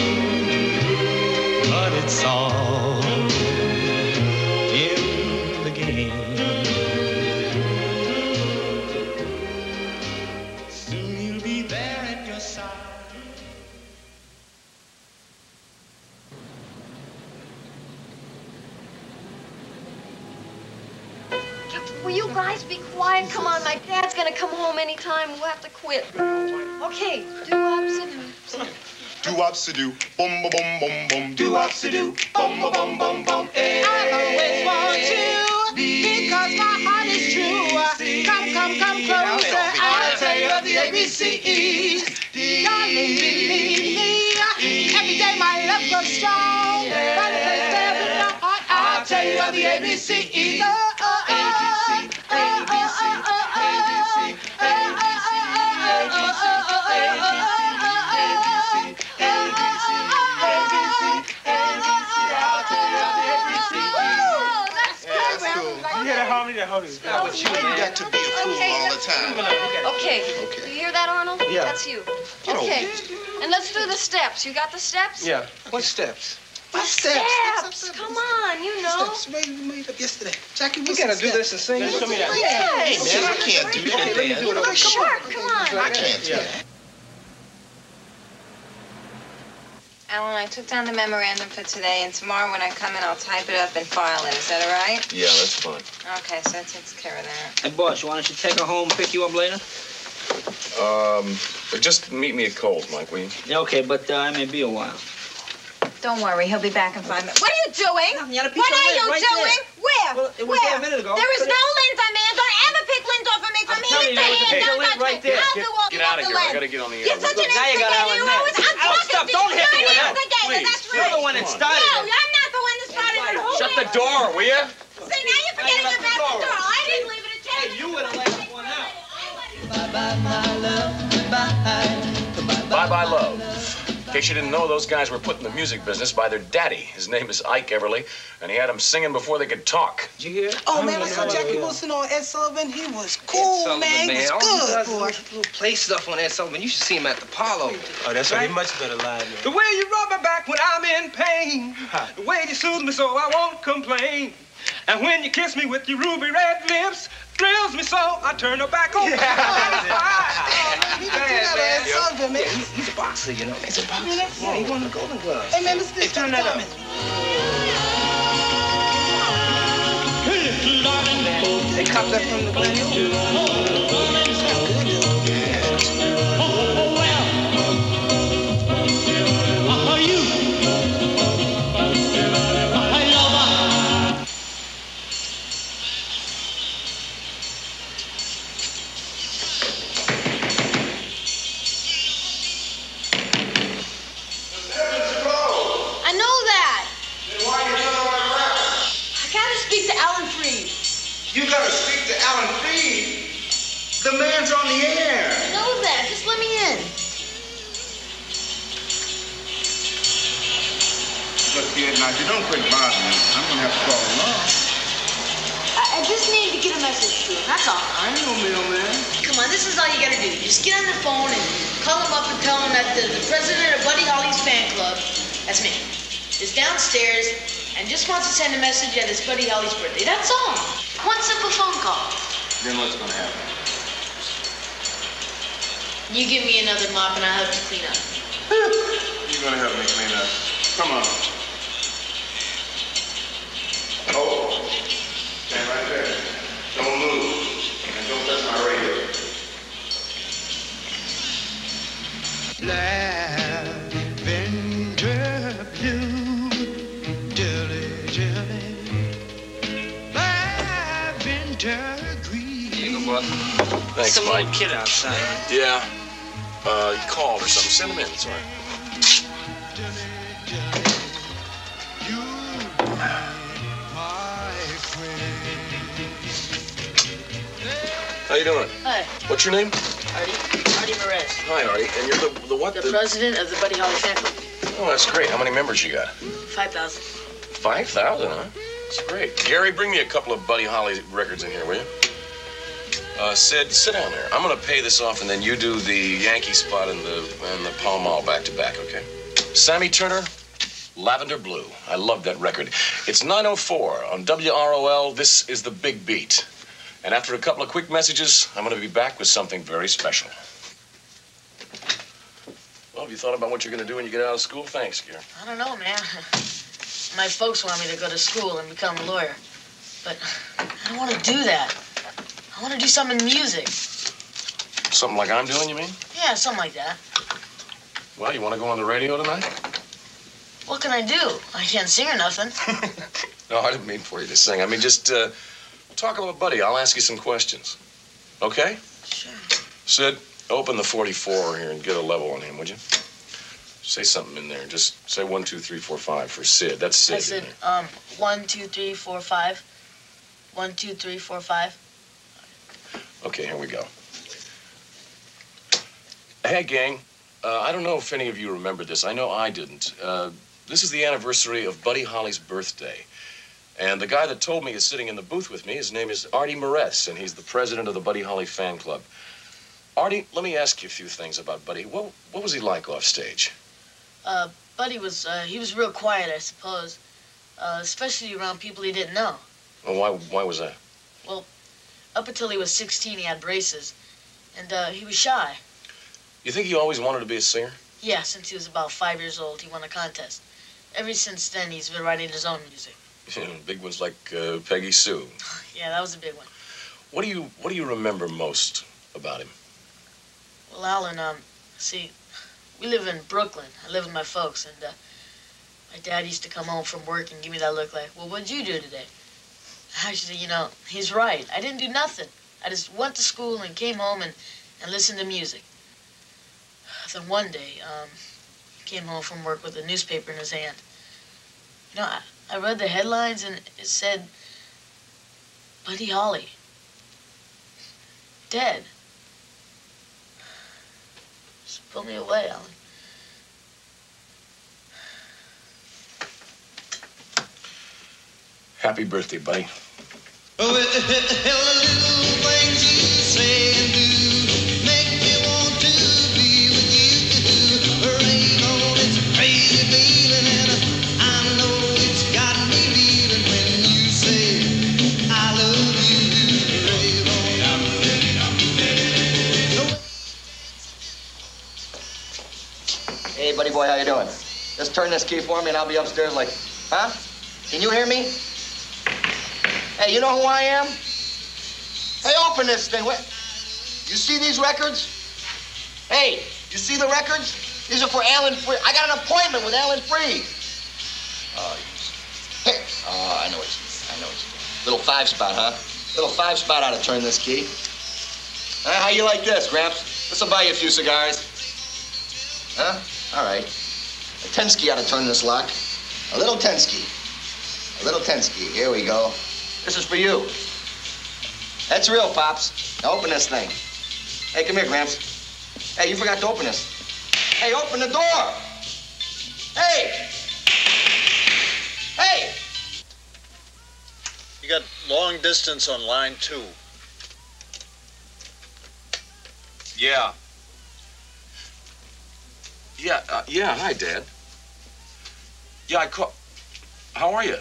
S4: but it's all in the game.
S6: Will you guys be quiet? Come on, my dad's gonna come home anytime. We'll have to quit. Okay, do-wop-si-do.
S13: Do-wop-si-do, bum bum bum bum bum. Do-wop-si-do, bum bum bum bum bum.
S7: I always want you because my heart is true. Come, come, come closer. I'll tell you the A B Cs. Darling, believe me. Every day my love grows strong. But if they stare in my heart, I'll tell you the A B Cs. Oh, oh, oh.
S13: Not with you, man. You got to be a fool
S6: Okay,
S13: all the time.
S6: Okay.
S13: Okay.
S6: You hear that, Arnold?
S13: Yeah.
S6: That's you.
S13: Get
S6: Okay.
S13: over
S6: And let's do the steps. You got the steps?
S8: Yeah. What steps?
S6: What steps? Steps. Come on, you know.
S7: Steps made, made up yesterday. Jackie,
S8: We gotta do this and sing.
S7: Show me that.
S13: Hey, man, I can't do that.
S8: Okay, let me do it over.
S6: Sure, come on.
S13: I can't do that.
S10: Alan, I took down the memorandum for today, and tomorrow when I come in, I'll type it up and file it. Is that all right?
S1: Yeah, that's fine.
S10: Okay, so that takes care of that.
S14: Hey, boss, why don't you take her home and pick you up later?
S1: Um, just meet me at Cole's, Mike, will you?
S14: Yeah, okay, but uh, I may be a while.
S10: Don't worry, he'll be back in five minutes. What are you doing?
S14: Nothing, you had a piece
S10: What
S14: of
S10: are
S14: lint
S10: you
S14: right
S10: doing?
S14: there.
S10: Where?
S14: Well, it was
S10: Where?
S14: there a minute ago.
S10: There is
S14: Put it-
S10: no lint on me. Don't ever pick lint off of me from
S14: I'm
S10: here
S14: telling you,
S10: to
S14: there was a
S10: here.
S14: piece of
S10: Don't
S14: lint
S10: touch
S14: right
S10: me.
S14: there.
S10: I'll
S14: Get-
S10: do all
S1: Get
S10: the
S1: out of here. I
S10: lint.
S1: gotta get on the air.
S10: You're such
S14: Look,
S10: an
S14: now you got
S10: instigator.
S14: Alan
S10: You're
S14: mad.
S10: always, I'm
S14: Alan,
S10: talking
S14: stop.
S10: to you.
S14: Don't hit
S10: You're
S14: me
S10: an
S14: with that.
S10: instigator.
S1: Please.
S10: That's
S14: You're
S10: right.
S14: the one that started
S10: No,
S14: it.
S10: I'm not the one that started it. Who
S1: Shut the
S10: is?
S1: door, will you?
S10: See, now you're forgetting
S14: left the
S10: about
S14: door
S10: the door. I didn't leave it at ten.
S14: Hey, you would have let that one out.
S4: Bye-bye, my love, goodbye.
S1: Bye Bye Love. In case you didn't know, those guys were put in the music business by their daddy. His name is Ike Everly, and he had them singing before they could talk.
S14: Did you hear?
S7: Oh, man, I saw Jackie Wilson on Ed Sullivan. He was cool,
S14: Sullivan,
S7: man. He was
S14: All he
S7: good,
S14: does is
S7: boy.
S14: little play stuff on Ed Sullivan. You should see him at the Apollo.
S8: Oh, that's right. He much better live, man.
S14: The way you rub my back when I'm in pain. The way you soothe me so I won't complain. And when you kiss me with your ruby red lips, thrills me so I turn her back on.
S7: He can do that on Ed Sullivan, man.
S14: He's, he's a boxer, you know. He's a boxer.
S7: You know?
S14: Yeah, he won the Golden Gloves.
S7: Hey, man, listen to this.
S14: Turn that up. They copped that from the Plano.
S13: You gotta speak to Alan Freed. The man's on the air.
S10: I know that. Just let me in.
S13: Look, kid, now if you don't quit bothering me, I'm gonna have to call the law.
S10: I, I just need to get a message to him. That's all.
S13: I ain't no middleman.
S10: Come on, this is all you gotta do. Just get on the phone and call him up and tell him that the, the president of Buddy Holly's fan club, that's me, is downstairs and just wants to send a message that it's Buddy Holly's birthday. That's all. One simple phone call.
S13: Then what's gonna happen?
S10: You give me another mop and I'll help you clean up.
S13: You're gonna help me clean up. Come on. Oh, stand right there. Don't move. And don't touch my radio.
S4: Lavender blue, dilly dilly, lavender green.
S1: Here you go, bud. Thanks,
S8: Some
S1: Mike.
S8: little kid outside.
S1: Yeah. Uh, he called or something. Send him in. It's all right. How you doing?
S5: Hi.
S1: What's your name?
S5: Artie. Artie Perez.
S1: Hi, Artie. And you're the the what?
S5: The, the president of the Buddy Holly fan club.
S1: Oh, that's great. How many members you got?
S5: Five thousand.
S1: Five thousand, huh? That's great. Gary, bring me a couple of Buddy Holly records in here, will you? Uh, Sid, sit down there. I'm gonna pay this off, and then you do the Yankee spot and the and the Pall Mall back to back, okay? Sammy Turner, Lavender Blue. I love that record. It's nine oh four on W R O L. This is the Big Beat. And after a couple of quick messages, I'm going to be back with something very special. Well, have you thought about what you're going to do when you get out of school? Thanks, Gary.
S5: I don't know, man. My folks want me to go to school and become a lawyer. But I don't want to do that. I want to do something in music.
S1: Something like I'm doing, you mean?
S5: Yeah, something like that.
S1: Well, you want to go on the radio tonight?
S5: What can I do? I can't sing or nothing.
S1: No, I didn't mean for you to sing. I mean, just uh, talk about Buddy. I'll ask you some questions. Okay?
S5: Sure.
S1: Sid, open the forty-four here and get a level on him, would you? Say something in there. Just say one, two, three, four, five for Sid. That's Sid.
S5: I said, um, one, two, three, four, five. One, two, three, four, five.
S1: Okay, here we go. Hey, gang. Uh, I don't know if any of you remember this. I know I didn't. Uh, this is the anniversary of Buddy Holly's birthday. And the guy that told me is sitting in the booth with me. His name is Artie Perez, and he's the president of the Buddy Holly fan club. Artie, let me ask you a few things about Buddy. What, what was he like off stage?
S5: Uh, Buddy was, uh, he was real quiet, I suppose. Uh, especially around people he didn't know.
S1: Well, why, why was that?
S5: Well, up until he was sixteen, he had braces. And, uh, he was shy.
S1: You think he always wanted to be a singer?
S5: Yeah, since he was about five years old, he won a contest. Ever since then, he's been writing his own music.
S1: You know, big ones like uh, Peggy Sue.
S5: Yeah, that was a big one.
S1: What do you What do you remember most about him?
S5: Well, Alan, um, see, we live in Brooklyn. I live with my folks, and uh, my dad used to come home from work and give me that look like, well, what'd you do today? Actually, you know, he's right. I didn't do nothing. I just went to school and came home and, and listened to music. Then one day, um, he came home from work with a newspaper in his hand. You know, I, I read the headlines, and it said, Buddy Holly, dead. Just pull me away, Alan.
S1: Happy birthday, buddy.
S4: Oh, well, the little things you say and do make me want to be with you. Rain on its crazy feeling, and I know it's got me leaving when you say I love you.
S3: Hey, buddy boy, how you doing? Just turn this key for me and I'll be upstairs like, huh? Can you hear me? Hey, you know who I am? Hey, open this thing. What? You see these records? Hey, you see the records? These are for Alan Freed. I got an appointment with Alan Freed. Oh, hey. Oh, I know what you mean. I know what you mean. Little five spot, huh? Little five spot ought to turn this key. Uh, how you like this, Gramps? This'll buy you a few cigars. Huh? All right. A ten-ski ought to turn this lock. A little ten-ski. A little ten-ski. Here we go. This is for you. That's real, Pops. Now open this thing. Hey, come here, Gramps. Hey, you forgot to open this. Hey, open the door! Hey! Hey!
S15: You got long distance on line two.
S1: Yeah. Yeah, uh, yeah, hi, Dad. Yeah, I call... How are you?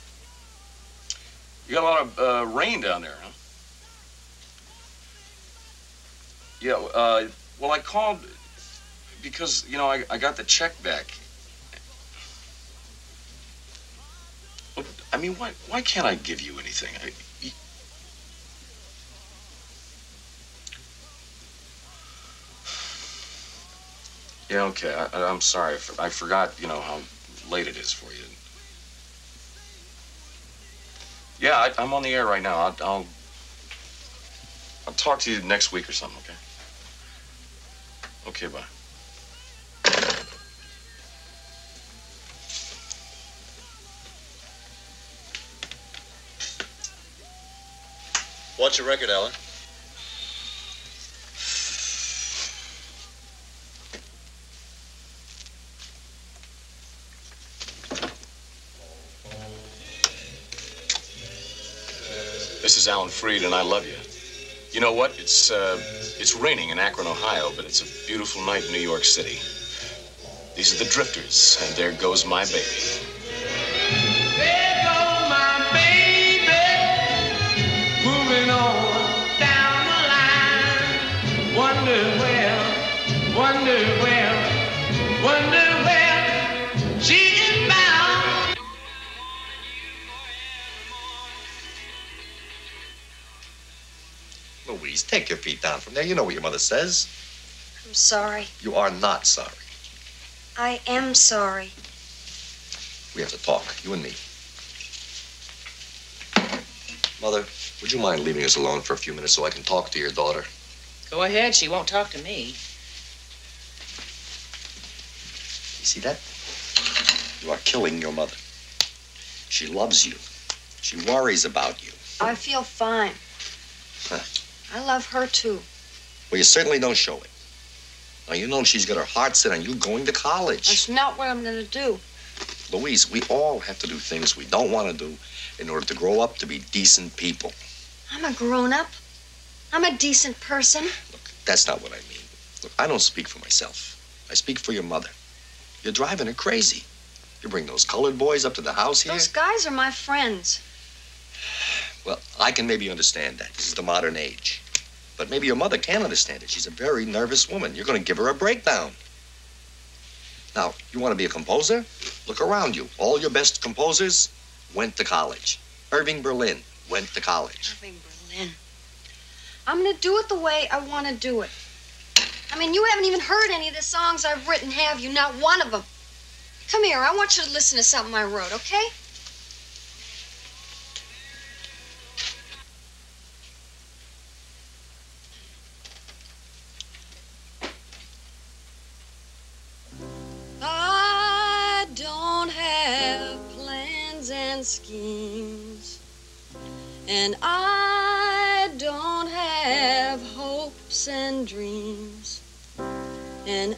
S1: You got a lot of uh, rain down there, huh? Yeah, uh, well, I called because, you know, I, I got the check back. Well, I mean, why, why can't I give you anything? I, y- Yeah, okay, I, I'm sorry. I, for, I forgot, you know, how late it is for you. Yeah, I, I'm on the air right now. I'll, I'll, I'll talk to you next week or something, okay? Okay, bye.
S15: What's your record, Alan?
S1: This is Alan Freed, and I love you. You know what? It's, uh, it's raining in Akron, Ohio, but it's a beautiful night in New York City. These are the Drifters, and there goes my baby.
S4: There goes my baby, moving on down the line. Wonder where, wonder where, wonder where she is bound.
S18: Louise, take your feet down from there. You know what your mother says.
S6: I'm sorry.
S18: You are not sorry.
S6: I am sorry.
S18: We have to talk, you and me. Mother, would you mind leaving us alone for a few minutes so I can talk to your daughter?
S16: Go ahead. She won't talk to me.
S18: You see that? You are killing your mother. She loves you. She worries about you.
S6: I feel fine.
S18: Huh.
S6: I love her too.
S18: Well, you certainly don't show it. Now, you know she's got her heart set on you going to college.
S6: That's not what I'm gonna do.
S18: Louise, we all have to do things we don't want to do in order to grow up to be decent people.
S6: I'm a grown-up. I'm a decent person.
S18: That's not what I mean. Look, I don't speak for myself. I speak for your mother. You're driving her crazy. You bring those colored boys up to the house here.
S6: Those guys are my friends.
S18: Well, I can maybe understand that. This is the modern age. But maybe your mother can understand it. She's a very nervous woman. You're going to give her a breakdown. Now, you want to be a composer? Look around you. All your best composers went to college. Irving Berlin went to college.
S6: Irving Berlin. I'm gonna do it the way I want to do it. I mean, you haven't even heard any of the songs I've written, have you? Not one of them. Come here. I want you to listen to something I wrote, okay? I don't have plans and schemes, and I don't have hopes and dreams, and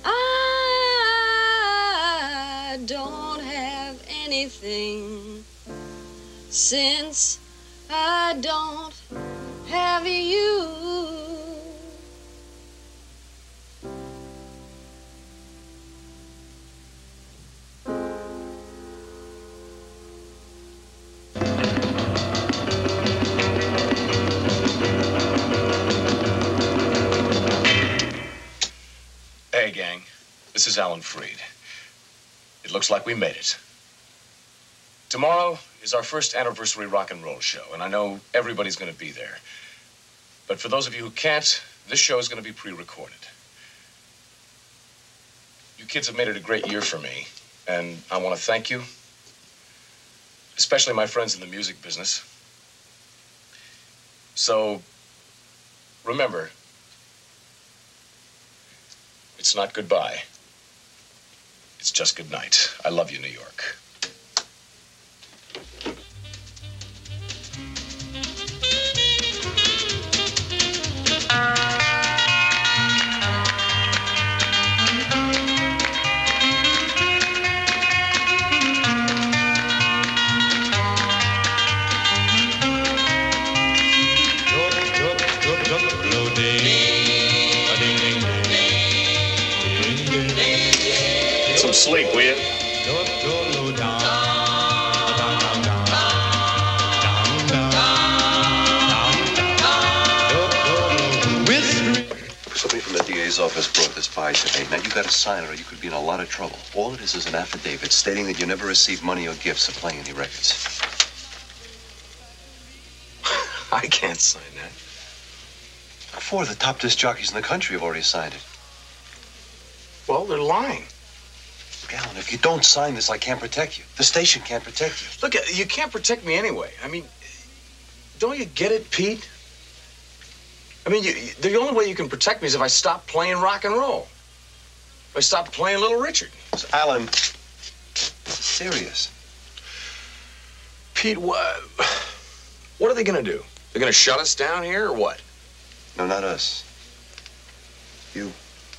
S6: I don't have anything, since I don't have you.
S1: Hey, gang. This is Alan Freed. It looks like we made it. Tomorrow is our first anniversary rock and roll show, and I know everybody's going to be there. But for those of you who can't, this show is going to be pre-recorded. You kids have made it a great year for me, and I want to thank you, especially my friends in the music business. So, remember, it's not goodbye. It's just good night. I love you, New York. Get some sleep, will you?
S2: Somebody from the D A's office brought this by today. Now, you got to sign it or you could be in a lot of trouble. All it is is an affidavit stating that you never received money or gifts for playing any records.
S1: I can't sign that.
S2: Four of the top disc jockeys in the country have already signed it.
S1: Well, they're lying.
S2: Look, Alan, if you don't sign this, I can't protect you. The station can't protect you.
S1: Look, you can't protect me anyway. I mean, don't you get it, Pete? I mean, you, the only way you can protect me is if I stop playing rock and roll. If I stop playing Little Richard.
S2: So, Alan, this is serious.
S1: Pete, what, what are they going to do? They're going to shut us down here or what?
S2: No, not us. You.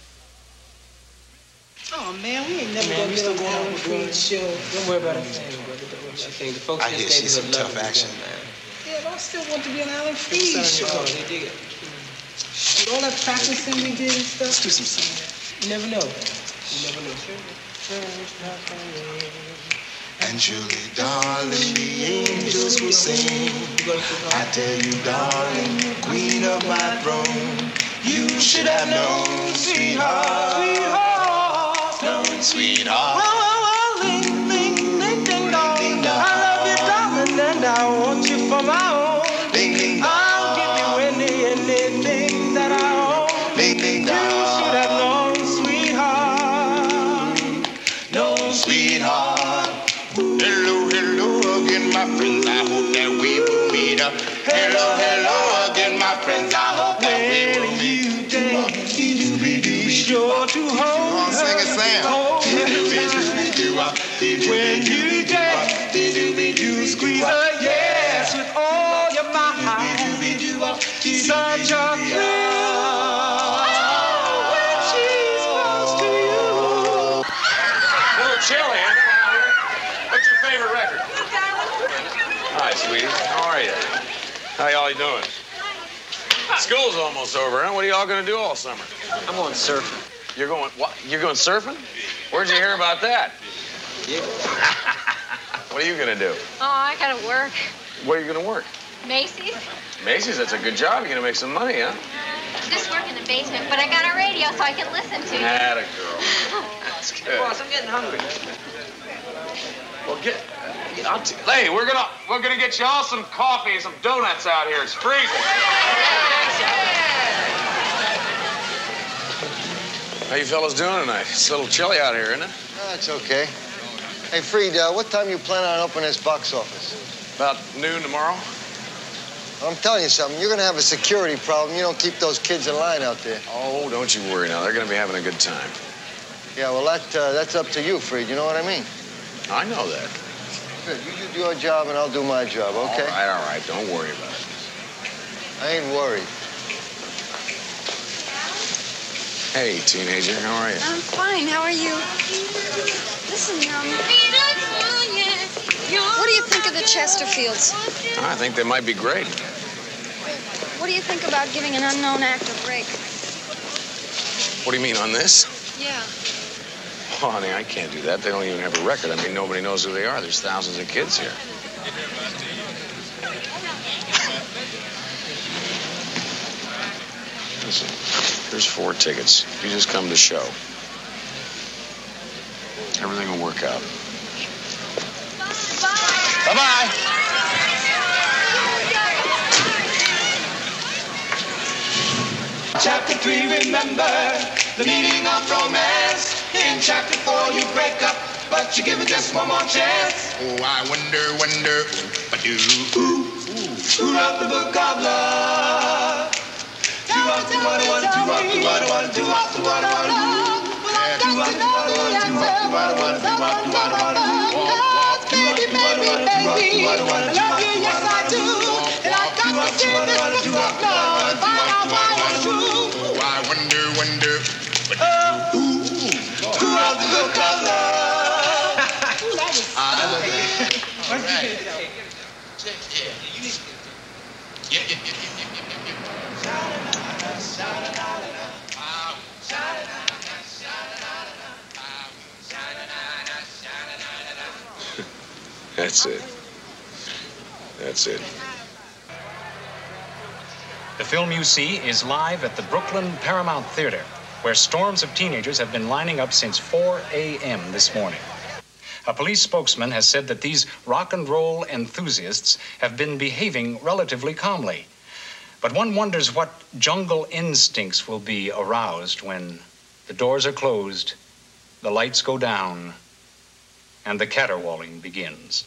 S7: Oh, man, we ain't never man, gonna get on Alan Freed's show.
S8: Don't worry about a thing, brother. Don't worry about a thing. The folks
S9: I hear she's some tough action,
S8: man.
S7: Yeah, but I still want to be on Alan Freed's show.
S8: Oh, they dig it.
S7: With all that practicing we did and stuff.
S8: Let's do some singing. You never know. You never know.
S9: And Julie, darling, the angels will sing. I tell you, darling, queen of my throne, you should have known, sweetheart, sweetheart, known, sweetheart.
S7: Well, well, well, ling, ling, ding, ding, dong. I love you, darling, and I want you for my own.
S9: Ding, ding, dong.
S7: I'll give you any, anything that I own.
S9: Ding, ding, dong.
S7: You should have known, sweetheart,
S9: known, sweetheart. Hello, hello again, my friends. I hope that we will meet up. Hello, hello again, my friends. I hope that we will meet up.
S7: Be sure to hold her.
S9: Sing it, Sam.
S7: When you dance, you squeeze her, yes, with all your might. Such a thrill when she's close to you.
S1: A little chilly, isn't it, out here? What's your favorite record? Hi, sweetie. How are you? How y'all doing? School's almost over, huh? What are y'all gonna do all summer?
S8: I'm going surfing.
S1: You're going what? You're going surfing? Where'd you hear about that?
S8: Yeah.
S1: What are you gonna do?
S6: Oh, I gotta work.
S1: Where are you gonna work?
S6: Macy's?
S1: Macy's, that's a good job. You're gonna make some money, huh?
S6: Just work in the basement, but I got a radio so I can listen to you.
S1: Atta girl. That's good.
S8: Boss, I'm getting hungry.
S1: Well, get. I'll t hey, we're gonna we're gonna get you all some coffee and some donuts out here. It's freezing. How you fellas doing tonight? It's a little chilly out here, isn't it?
S3: No, it's okay. Hey, Freed, uh, what time you plan on opening this box office?
S1: About noon tomorrow.
S3: Well, I'm telling you something. You're gonna have a security problem. You don't keep those kids in line out there.
S1: Oh, don't you worry now. They're gonna be having a good time.
S3: Yeah, well, that uh, that's up to you, Freed. You know what I mean?
S1: I know that.
S3: Good. You do your job and I'll do my job, okay?
S1: All right, all right. Don't worry about it.
S3: I ain't worried.
S1: Hey, teenager, how are you?
S6: I'm fine. How are you? Listen, um... what do you think of the Chesterfields?
S1: I think they might be great.
S6: What do you think about giving an unknown actor a break?
S1: What do you mean, on this?
S6: Yeah.
S1: Oh, honey, I can't do that. They don't even have a record. I mean, nobody knows who they are. There's thousands of kids here. Listen, here's four tickets. You just come to show. Everything will work out. Bye-bye.
S9: Chapter three, remember the meaning of romance. In chapter four, you break up, but you give it just one more chance. Oh, I wonder, wonder, but do ooh, who wrote the book of love? Do up to what I want, do up to what I want, do up to what I want, do up to what I want, do up to what I want, do up to what I want, do baby, baby, baby, I love you, yes I do, and I got to see this book of love, find out why it's true. Oh, I wonder, wonder, but do who wrote the book of love? Ooh, that was I love it. All right. Yeah, yeah, yeah, yeah.
S22: That's it. That's it.
S11: The film you see is live at the Brooklyn Paramount Theater, where storms of teenagers have been lining up since four a m this morning. A police spokesman has said that these rock and roll enthusiasts have been behaving relatively calmly. But one wonders what jungle instincts will be aroused when the doors are closed, the lights go down, and the caterwauling begins.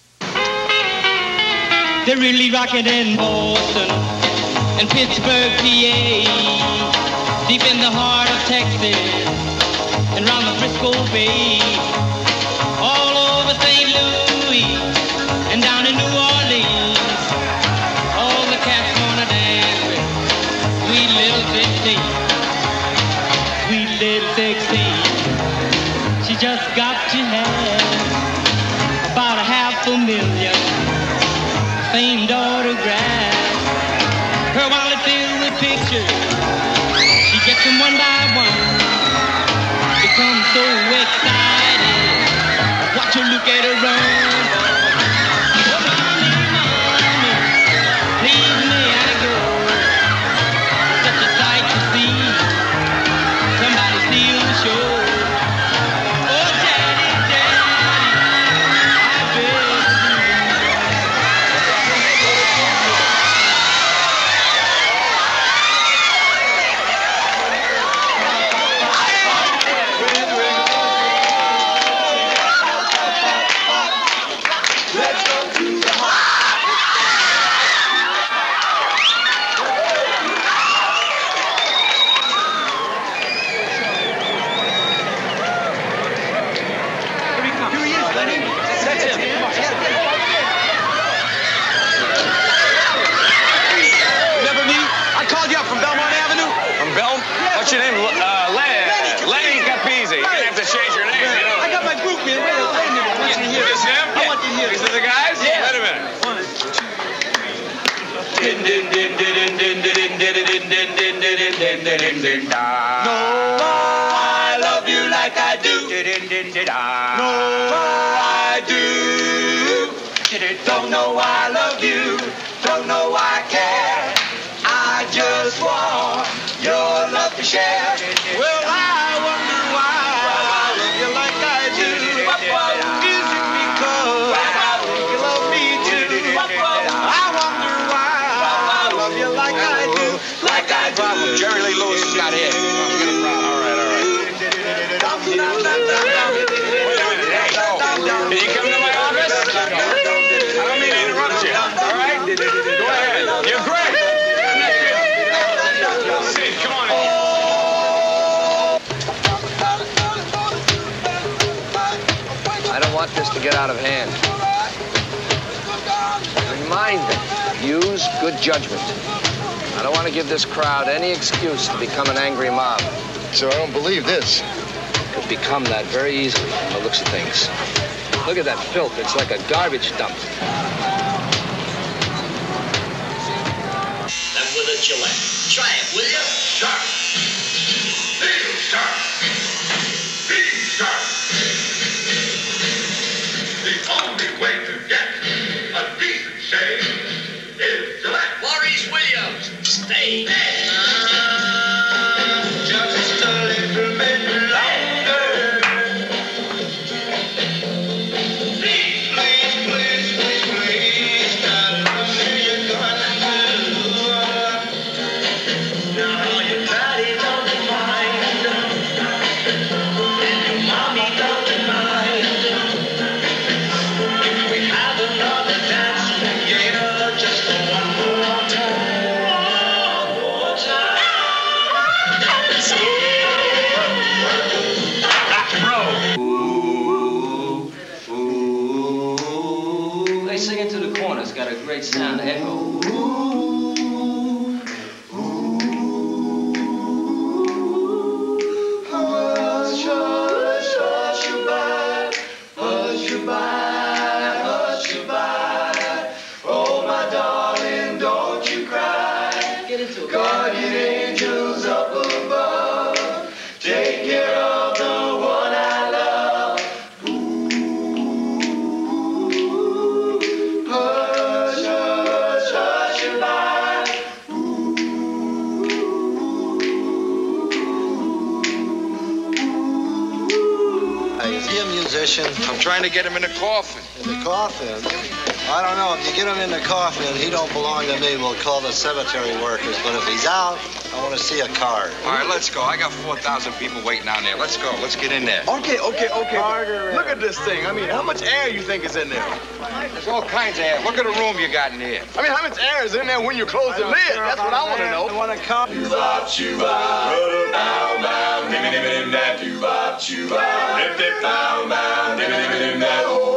S4: They're really rocking in Boston and Pittsburgh, P A, deep in the heart of Texas and round the Frisco Bay, all over Saint Louis and down in New Orleans. All the cats wanna dance with sweet little sixteen, sweet little sixteen. She just got to have about a half a million famed autographs. Her wallet filled with pictures, she gets them one by one. Becomes so excited, watch her look at her run. Oh, mommy, mommy, please may I go? Such a sight to see, somebody steal the show. Oh, daddy, daddy, I beg you.
S1: What's your name? Uh, Lenny. Lenny Capizzi. You're gonna have to change your name, you know.
S8: I got my group, man. Wait a wait a minute. I want you to hear
S1: This
S8: this.
S1: him?
S8: I want you to hear
S1: These
S8: this.
S1: are the guys?
S8: Yeah.
S1: Wait a minute.
S8: One.
S4: No, I love you like I do. No, I do. Don't know why I love you. Don't know why I care. I just want your love to share. Well, I wonder why I love you like I do. Is it because I think you love me too? I wonder why I love you like I do. Like I do.
S1: Problem. Jerry Lee Lewis has got hit. All right, all right. Wait a minute. Hey, can you come to my office? I don't mean to interrupt you. All right? Go ahead. You're great. Sid, come on in.
S19: I don't want this to get out of hand. Remind them, use good judgment. I don't want to give this crowd any excuse to become an angry mob.
S18: So I don't believe this.
S19: Could become that very easily from the looks of things. Look at that filth. It's like a garbage dump.
S12: And with a Gillette. Try it, will you?
S13: Sharp. Real sharp. Be sharp. The only way to get a decent shave is Gillette.
S12: Maurice Williams, stay.
S4: Just a little bit longer. Please, please, please, please, please. Tell me you're gonna do. Now your daddy doesn't mind, and your mommy doesn't mind. We have another dance together just for one more time. One more time.
S14: They sing into the corner. It's got a great sound echo.
S4: Hush, hush, hush your bye, hush your bye, hush your bye. Oh, my darling, don't you cry.
S14: Get into it.
S4: Guardian angels up above, take care of the one I love. Ooh,
S17: mission?
S20: I'm trying to get him in a coffin.
S17: In the coffin? I don't know. If you get him in the coffin, he don't belong to me. We'll call the cemetery workers. But if he's out, I want to see a card.
S20: All right, let's go. I got four thousand people waiting down there. Let's go. Let's get in there.
S23: Okay, okay, okay.
S17: Carter,
S23: Look at this thing. I mean, how much air you think is in there?
S20: There's all kinds of air. Look at the room you got in here.
S23: I mean, how much air is in there when you close the lid? That's what I want to know.
S17: I want to come.
S9: Doo-bop, choo-bop, bow, bow, dimmy, dimmy, dim, that, doo-bop, choo-bop, dip, dip, bow, bow, dimmy, dimmy, dim, that, oh.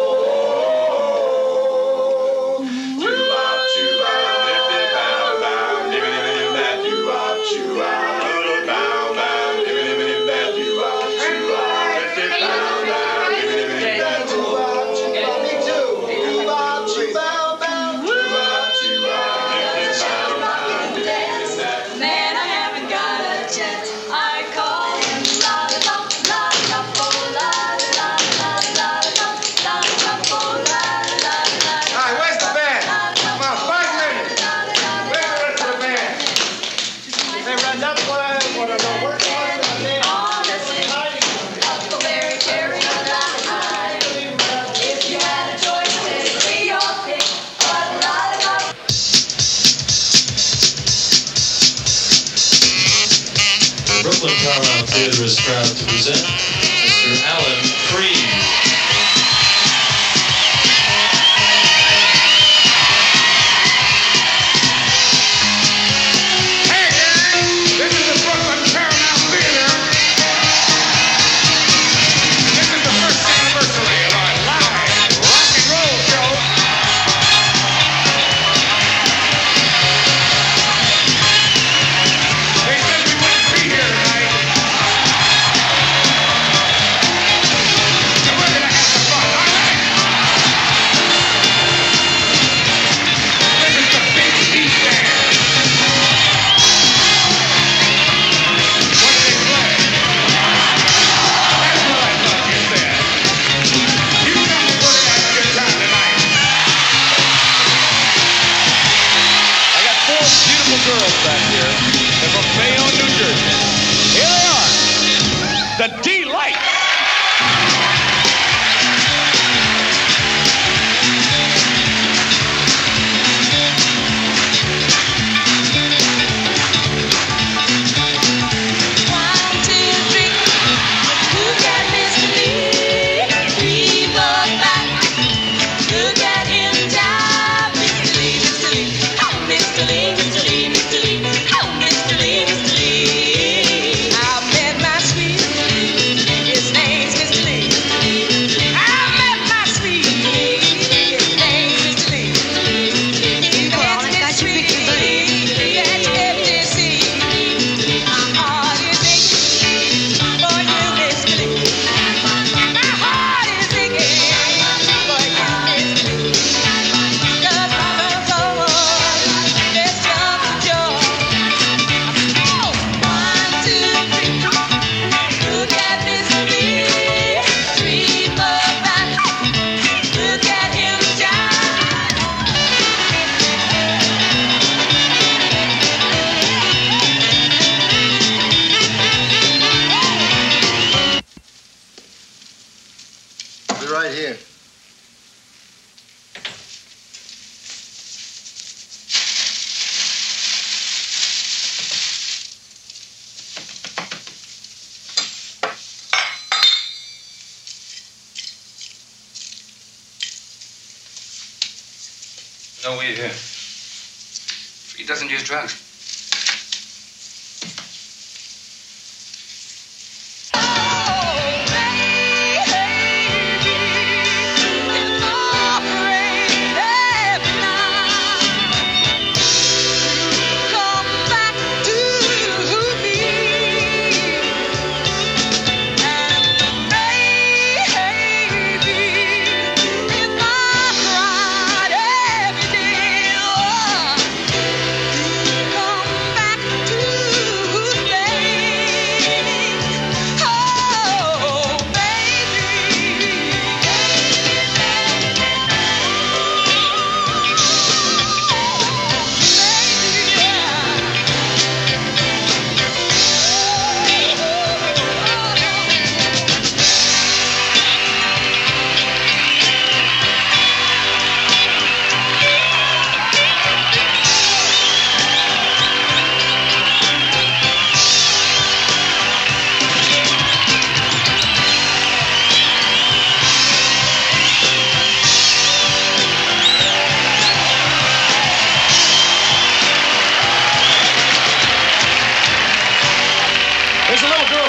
S24: Brooklyn Paramount Theater is proud to present Mister Alan Freed.
S23: The D-Light.
S17: Right here.
S25: No weed here. He doesn't use drugs.
S4: Come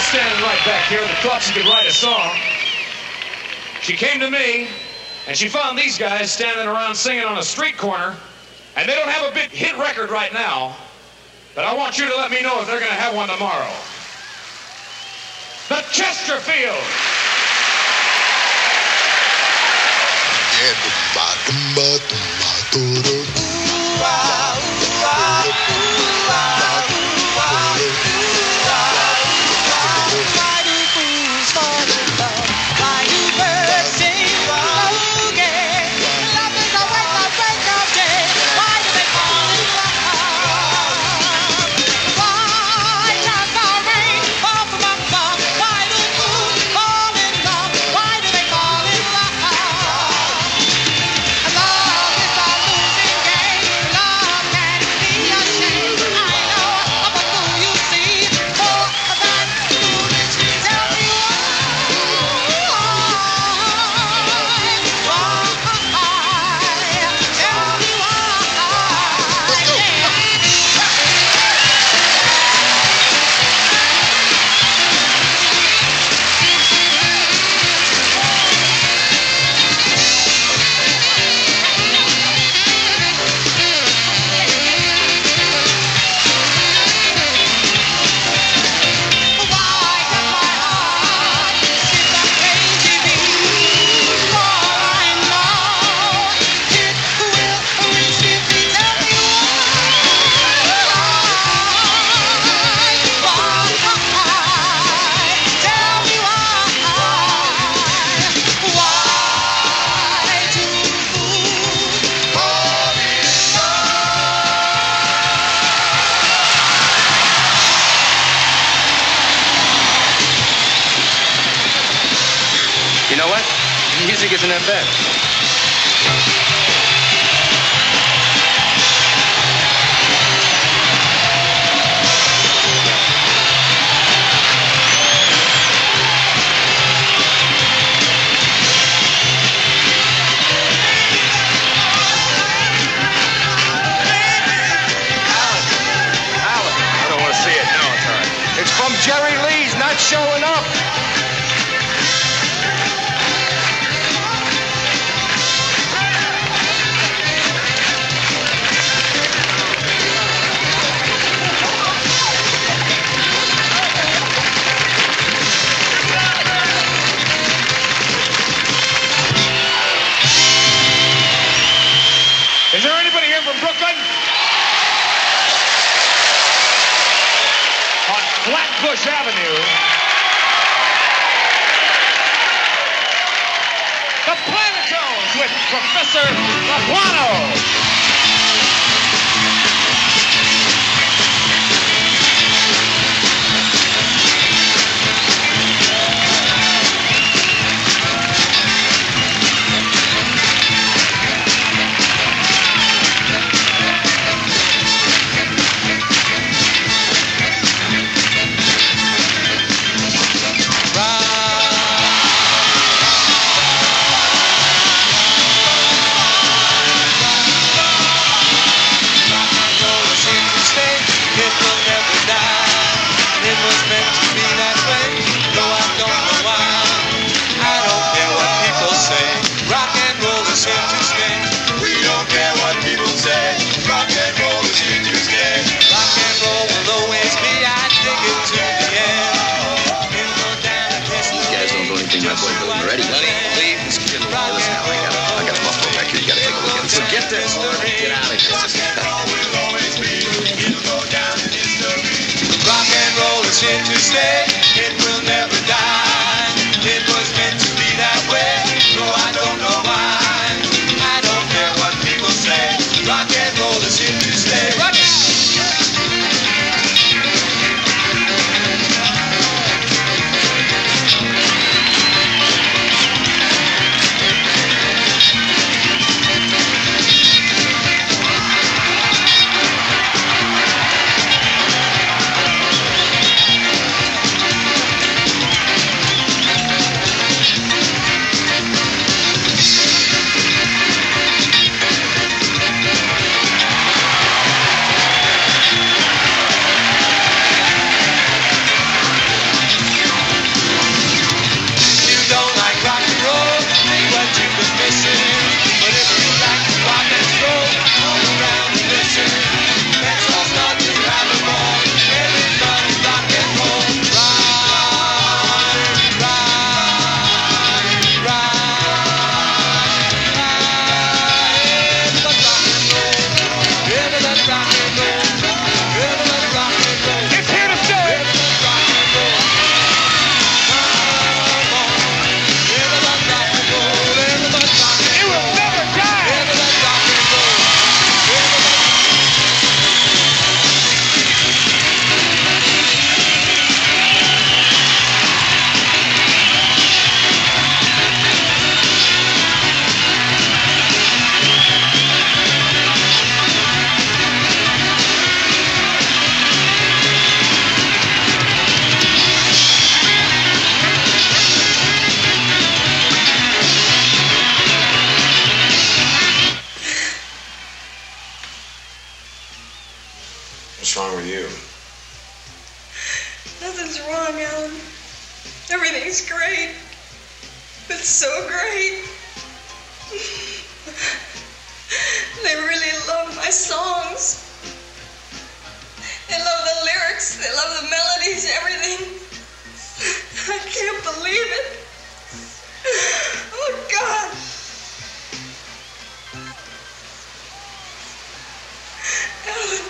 S1: standing right back here that thought she could write a song. She came to me, and she found these guys standing around singing on a street corner, and they don't have a big hit record right now, but I want you to let me know if they're going to have one tomorrow. The Chesterfield.
S5: Music isn't that bad.
S20: Alan, I don't want to see it. No, it's all right. It's from Jerry Lee's not showing up.
S1: Is there anybody here from Brooklyn? On Flatbush Avenue, The Planotones with Professor LaPlano.
S5: Forget this. Get out of here.
S4: Rock and roll is here to stay. It will never die. It was meant to be that way. No, I don't know why. I don't care what people say. Rock and roll is here to stay. Rock it.
S22: you?
S2: Nothing's wrong, Alan. Everything's great. It's so great. They really love my songs. They love the lyrics. They love the melodies, everything. I can't believe it. Oh, God. Alan,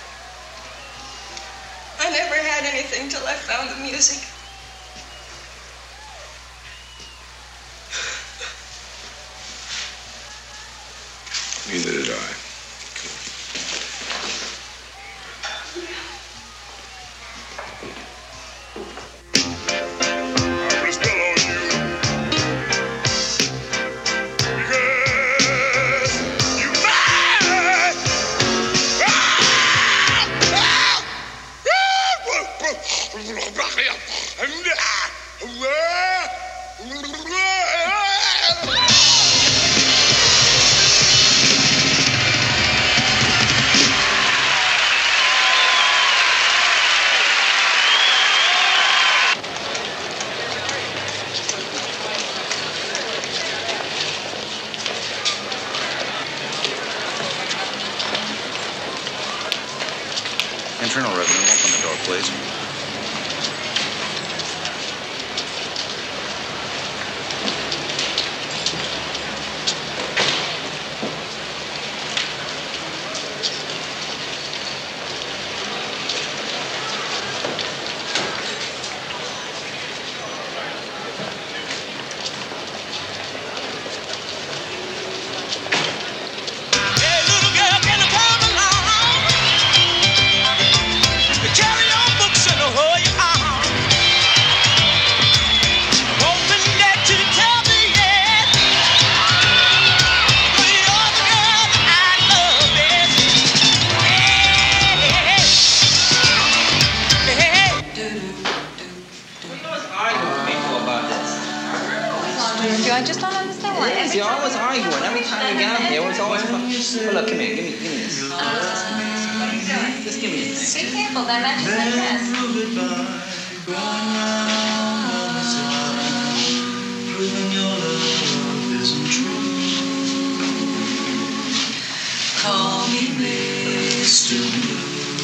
S2: I never had anything till I found the music.
S22: Neither did I.
S10: Internal revenue, open the door, please.
S14: I just don't understand why. Yes, you're always arguing. Every time we get up here, it's always fun. Well, look, come here. Give me, give me this.
S2: Uh, what are you doing?
S14: Just give me this.
S2: Be careful. That matches my dress.
S4: Call me Mister Blue.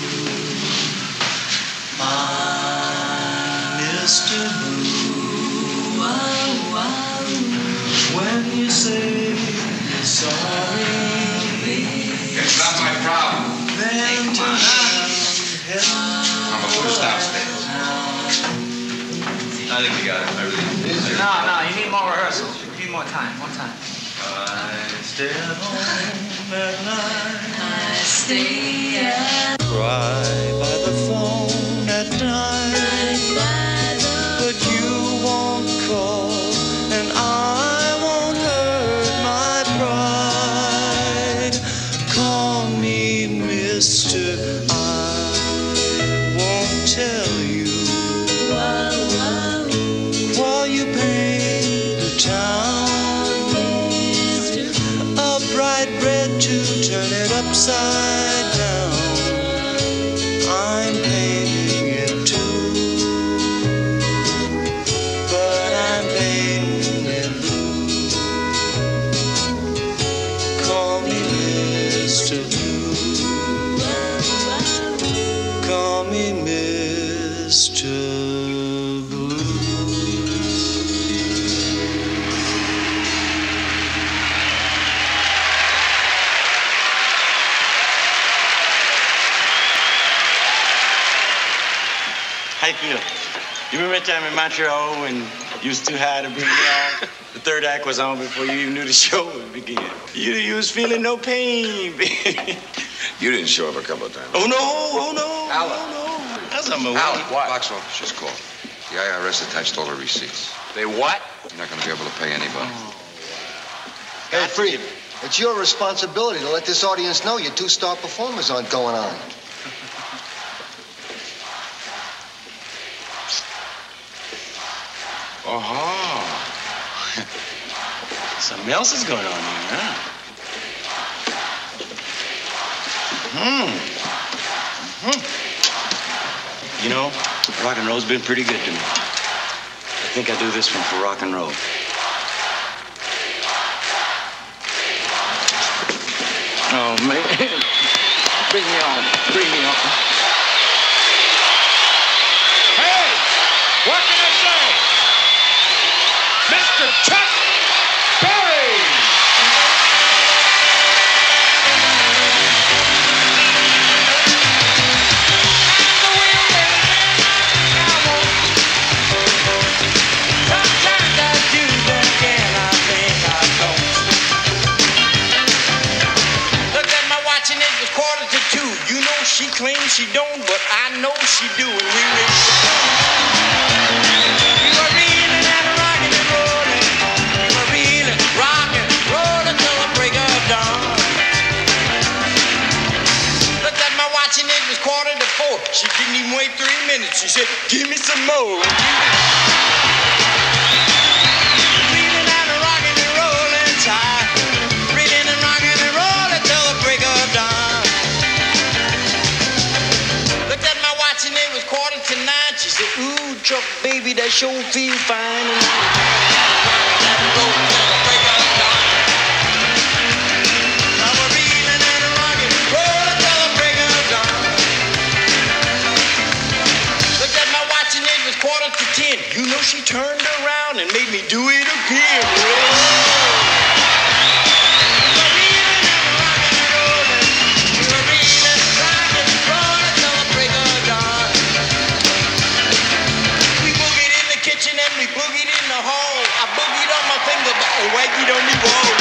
S4: I'm Mister Blue. Wow, wow. When you say sorry,
S22: It's not my problem.
S4: then
S22: Come on. I'm a first downstairs.
S10: I think we got it. I really do.
S14: No, no, you need more rehearsals. You need more time, more time.
S4: I stay at home at night. I stay at Cry by the phone at night. But you won't call, and I won't hurt my pride. Call me Mister I won't tell you while you paint the town a bright red to turn it upside down. I'm painting it too, but I'm painting it blue. Call me Mister Blue. Call me Mister Blue.
S15: How you feel? You remember that time in Montreal when you was too high to bring me out? The third act was on before you even knew the show would begin. You, you was feeling no pain, baby.
S22: You didn't show up a couple of times.
S15: Oh, no, oh, no.
S22: Alan.
S15: Oh, no. That's a movie.
S22: Alan, what?
S16: Box office just called. The I R S attached all the receipts.
S22: They what?
S16: You're not going to be able to pay anybody.
S3: Hey, Freed, it's your responsibility to let this audience know your two star performers aren't going on.
S15: Oh, something else is going on here, huh? Hmm. Hmm. You know, rock and roll's been pretty good to me. I think I do this one for rock and roll. Oh, man. Bring me on. Bring me on.
S6: Hey! What can I say? Mister Chuck Berry!
S4: Sometimes I do, but then I think I don't. Look at my watch and it was quarter to two. You know she claims she don't, but I know she do. And we were, we were reeling and rocking and rolling. We were reeling, rocking, rolling till the break of dawn. Looked at my watch and it was quarter to four. She didn't even wait three minutes. She said, give me some more. Reeling and rocking and rolling tight. Reeling and rocking and rolling till the break of dawn. Looked at my watch and it was quarter to nine. She said, ooh, Chuck, baby, that sure feel fine. And that roll till the break of dawn. Now we're reeling and rocking, rolling till the break of dawn. Looked at my watch and it was quarter to ten. You know she turned around and made me do it again. And we boogied in the hall. I boogied on my finger, but I waggied on the wall.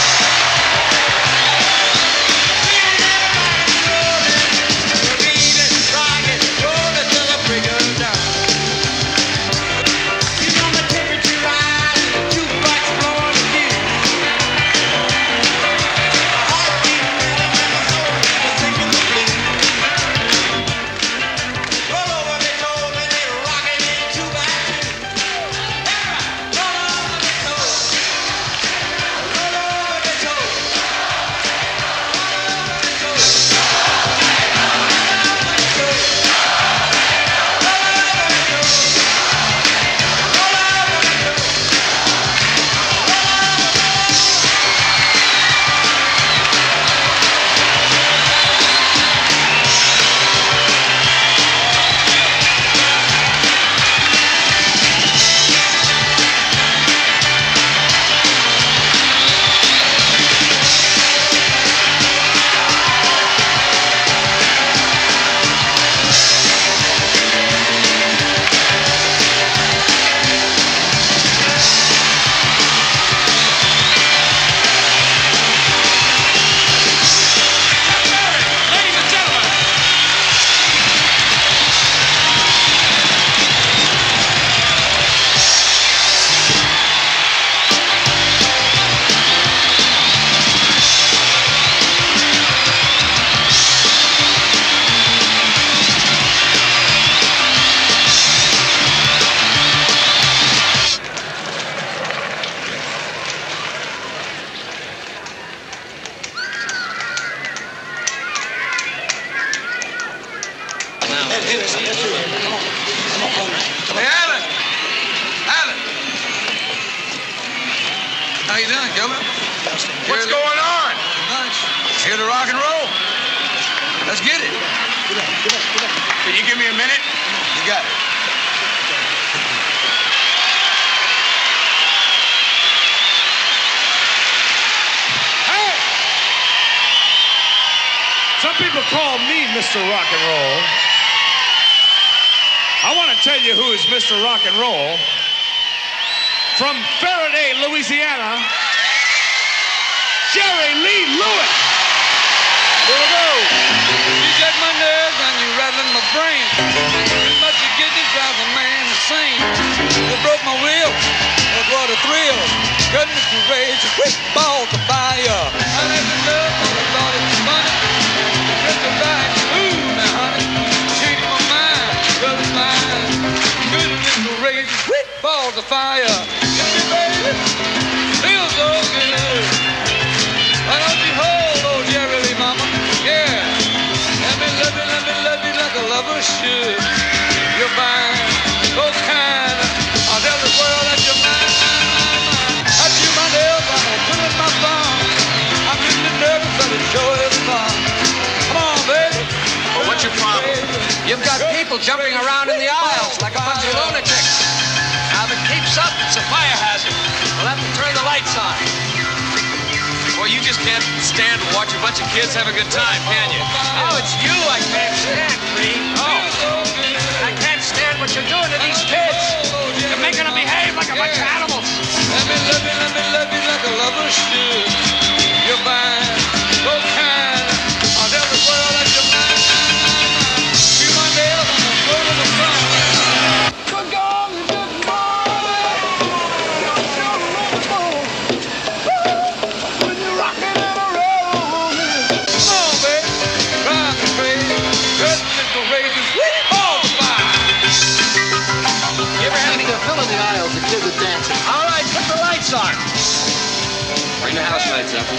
S4: Reeling and rolling, reeling, rocking, rolling till the break of dawn. You know my temperature rise and the jukebox blowing the dew. My heart beating rhythm and my soul beating singing the blues. Roll over me, told me they were rocking in two by two.
S6: Hey, Alan! Alan! How you doing, Gilbert? What's going on? Here to rock and roll. Let's get it. Get up, get up, get up. Can you give me a minute? You got it. Hey! Some people call me Mister Rock and Roll. I want to tell you who is Mister Rock and Roll. From Faraday, Louisiana, Jerry Lee Lewis. Here we go. You get my nerves and you rattling my brain. Too much you get to drive a man insane. You broke my will, but what a thrill. Goodness to raise a quick ball to buy ya. I never loved when I thought it was funny. You took it back, ooh, now honey. Changed my mind, brother mine. Goodness to raise a quick ball to fire. Get me, baby, feels so good. Why don't you hold old Jerry Lee, mama? Yeah. Let me love you, let me love you like a lover should. You're fine, so kind. I'll tell the world that you're mine, mine, mine, mine. I chew my nails, I'm gonna put in my thumb. I'm getting nervous, but it sure is fun. Come on, baby.
S5: Well, what's your problem?
S19: You've got people jumping around in the aisles like a bunch of lunatics. Now, if it keeps up, it's a fire hazard. We'll have to turn the lights on.
S5: Well, you just can't stand to watch a bunch of kids have a good time, can you?
S19: Oh, it's you I can't stand, Creed. Oh. I can't stand what you're doing to these kids. You're making them behave like a bunch of animals.
S6: Let me love you, let me love you like a lover should. You're fine, so kind. I'll tell the world that you're mine, mine, mine, mine. Feel my nails, I'm gonna go to the front. Good God, it's just morning. When you're rocking and a rolling. Come on, baby, drive me crazy. Goodness gracious, all the fire.
S19: You ever had any fill in the aisles? The kids are dancing. All right, put the lights on.
S5: Bring the house lights up.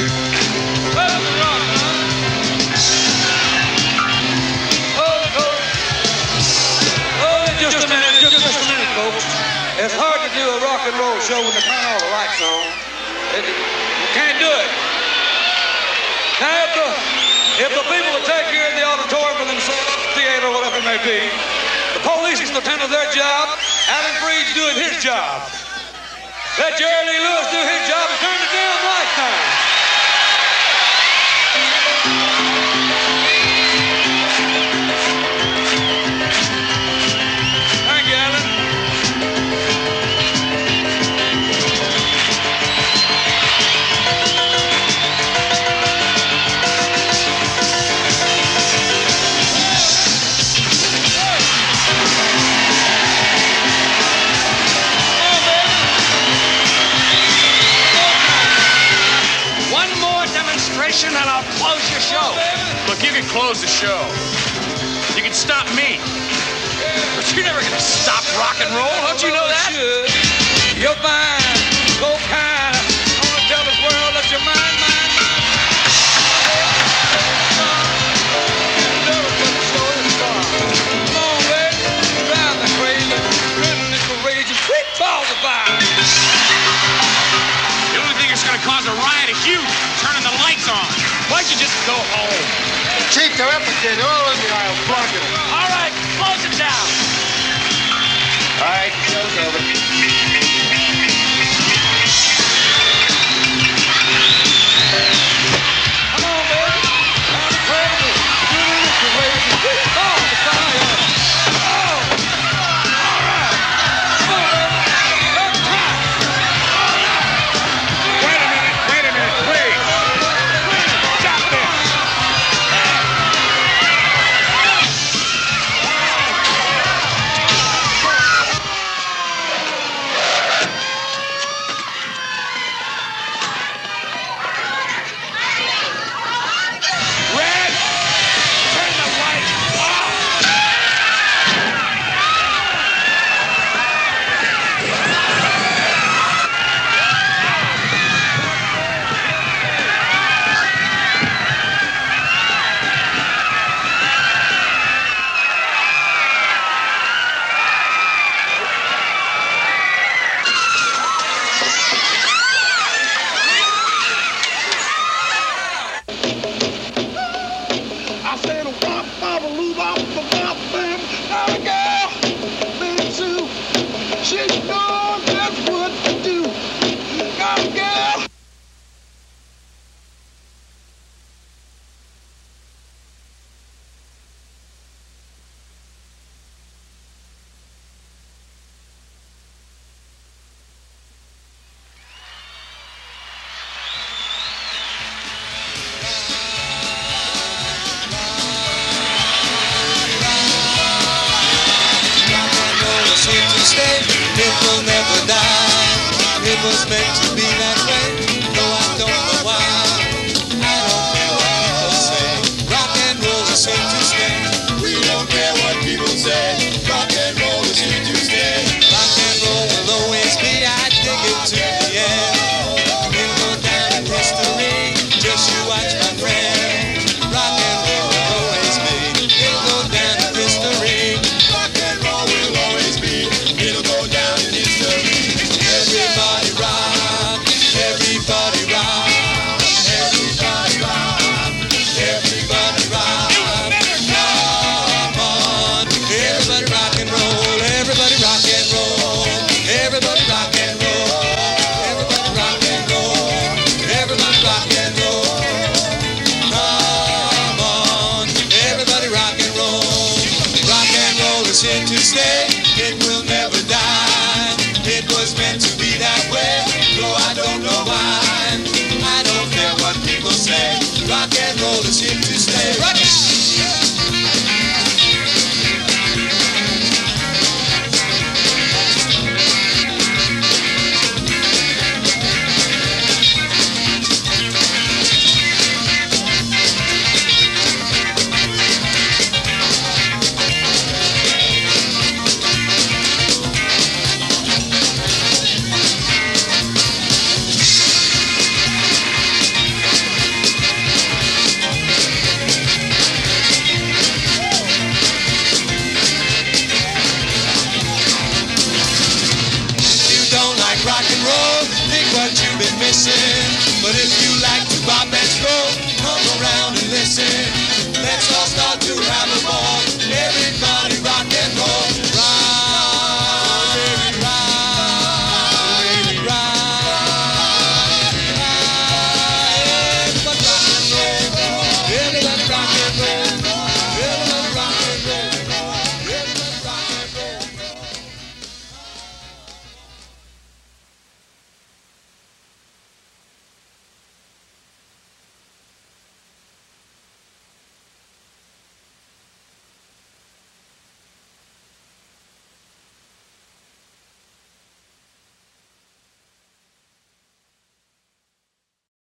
S6: Just a minute, just, just a minute, folks. It's hard to do a rock and roll show when they turn all the lights on. It, you can't do it. Now, if the, if the people that take care of the auditorium or themselves, theater, whatever it may be, the police lieutenant of their job, Alan Freed's doing his job. Let Jerry Lee Lewis do his job and turn the damn lights down. Thank you, Alan.
S19: And I'll close your show.
S5: Look, you can close the show. You can stop me. But you're never gonna stop rock and roll. Don't you know that?
S6: You're fine, so kind. I wanna tell this world that you're mine, mine, mine. Come on, baby, drive me crazy. Goodness courageous, balls of fire.
S5: The only thing that's gonna cause a riot is you turning the lights on. Why'd you just go home?
S17: Chief, they're up again. They're all in the aisle blocking it.
S19: All right, close it down.
S17: All right, show's over.
S6: Come on, baby. I'm crazy. Goodness courageous, balls of fire. Oh, all right. Come on, baby. Let's try. All right.
S5: Wait a minute, wait a minute, please. Stop this. Red, turn the lights off.
S6: I said a wop, bop, a loo, bop, a bop, bam. Got a girl, baby Sue. She knows just what to do. Got a girl.
S4: It will never die. It was meant to be that way. Though I don't know why. I don't care what people say. Rock and roll is here to stay. We don't care what people say. Rock and roll is here to stay. Rock and roll will always be. I dig it to the end. It'll go down in history. Just you watch, my friend. Rock and roll will always be. It'll go down in history. Rock and
S9: is here to stay. It will never die. It was meant to be that way, though I don't know why. I don't care what people say. Rock and roll is here to stay. Rock it! Rock and roll, think what you've been missing. But if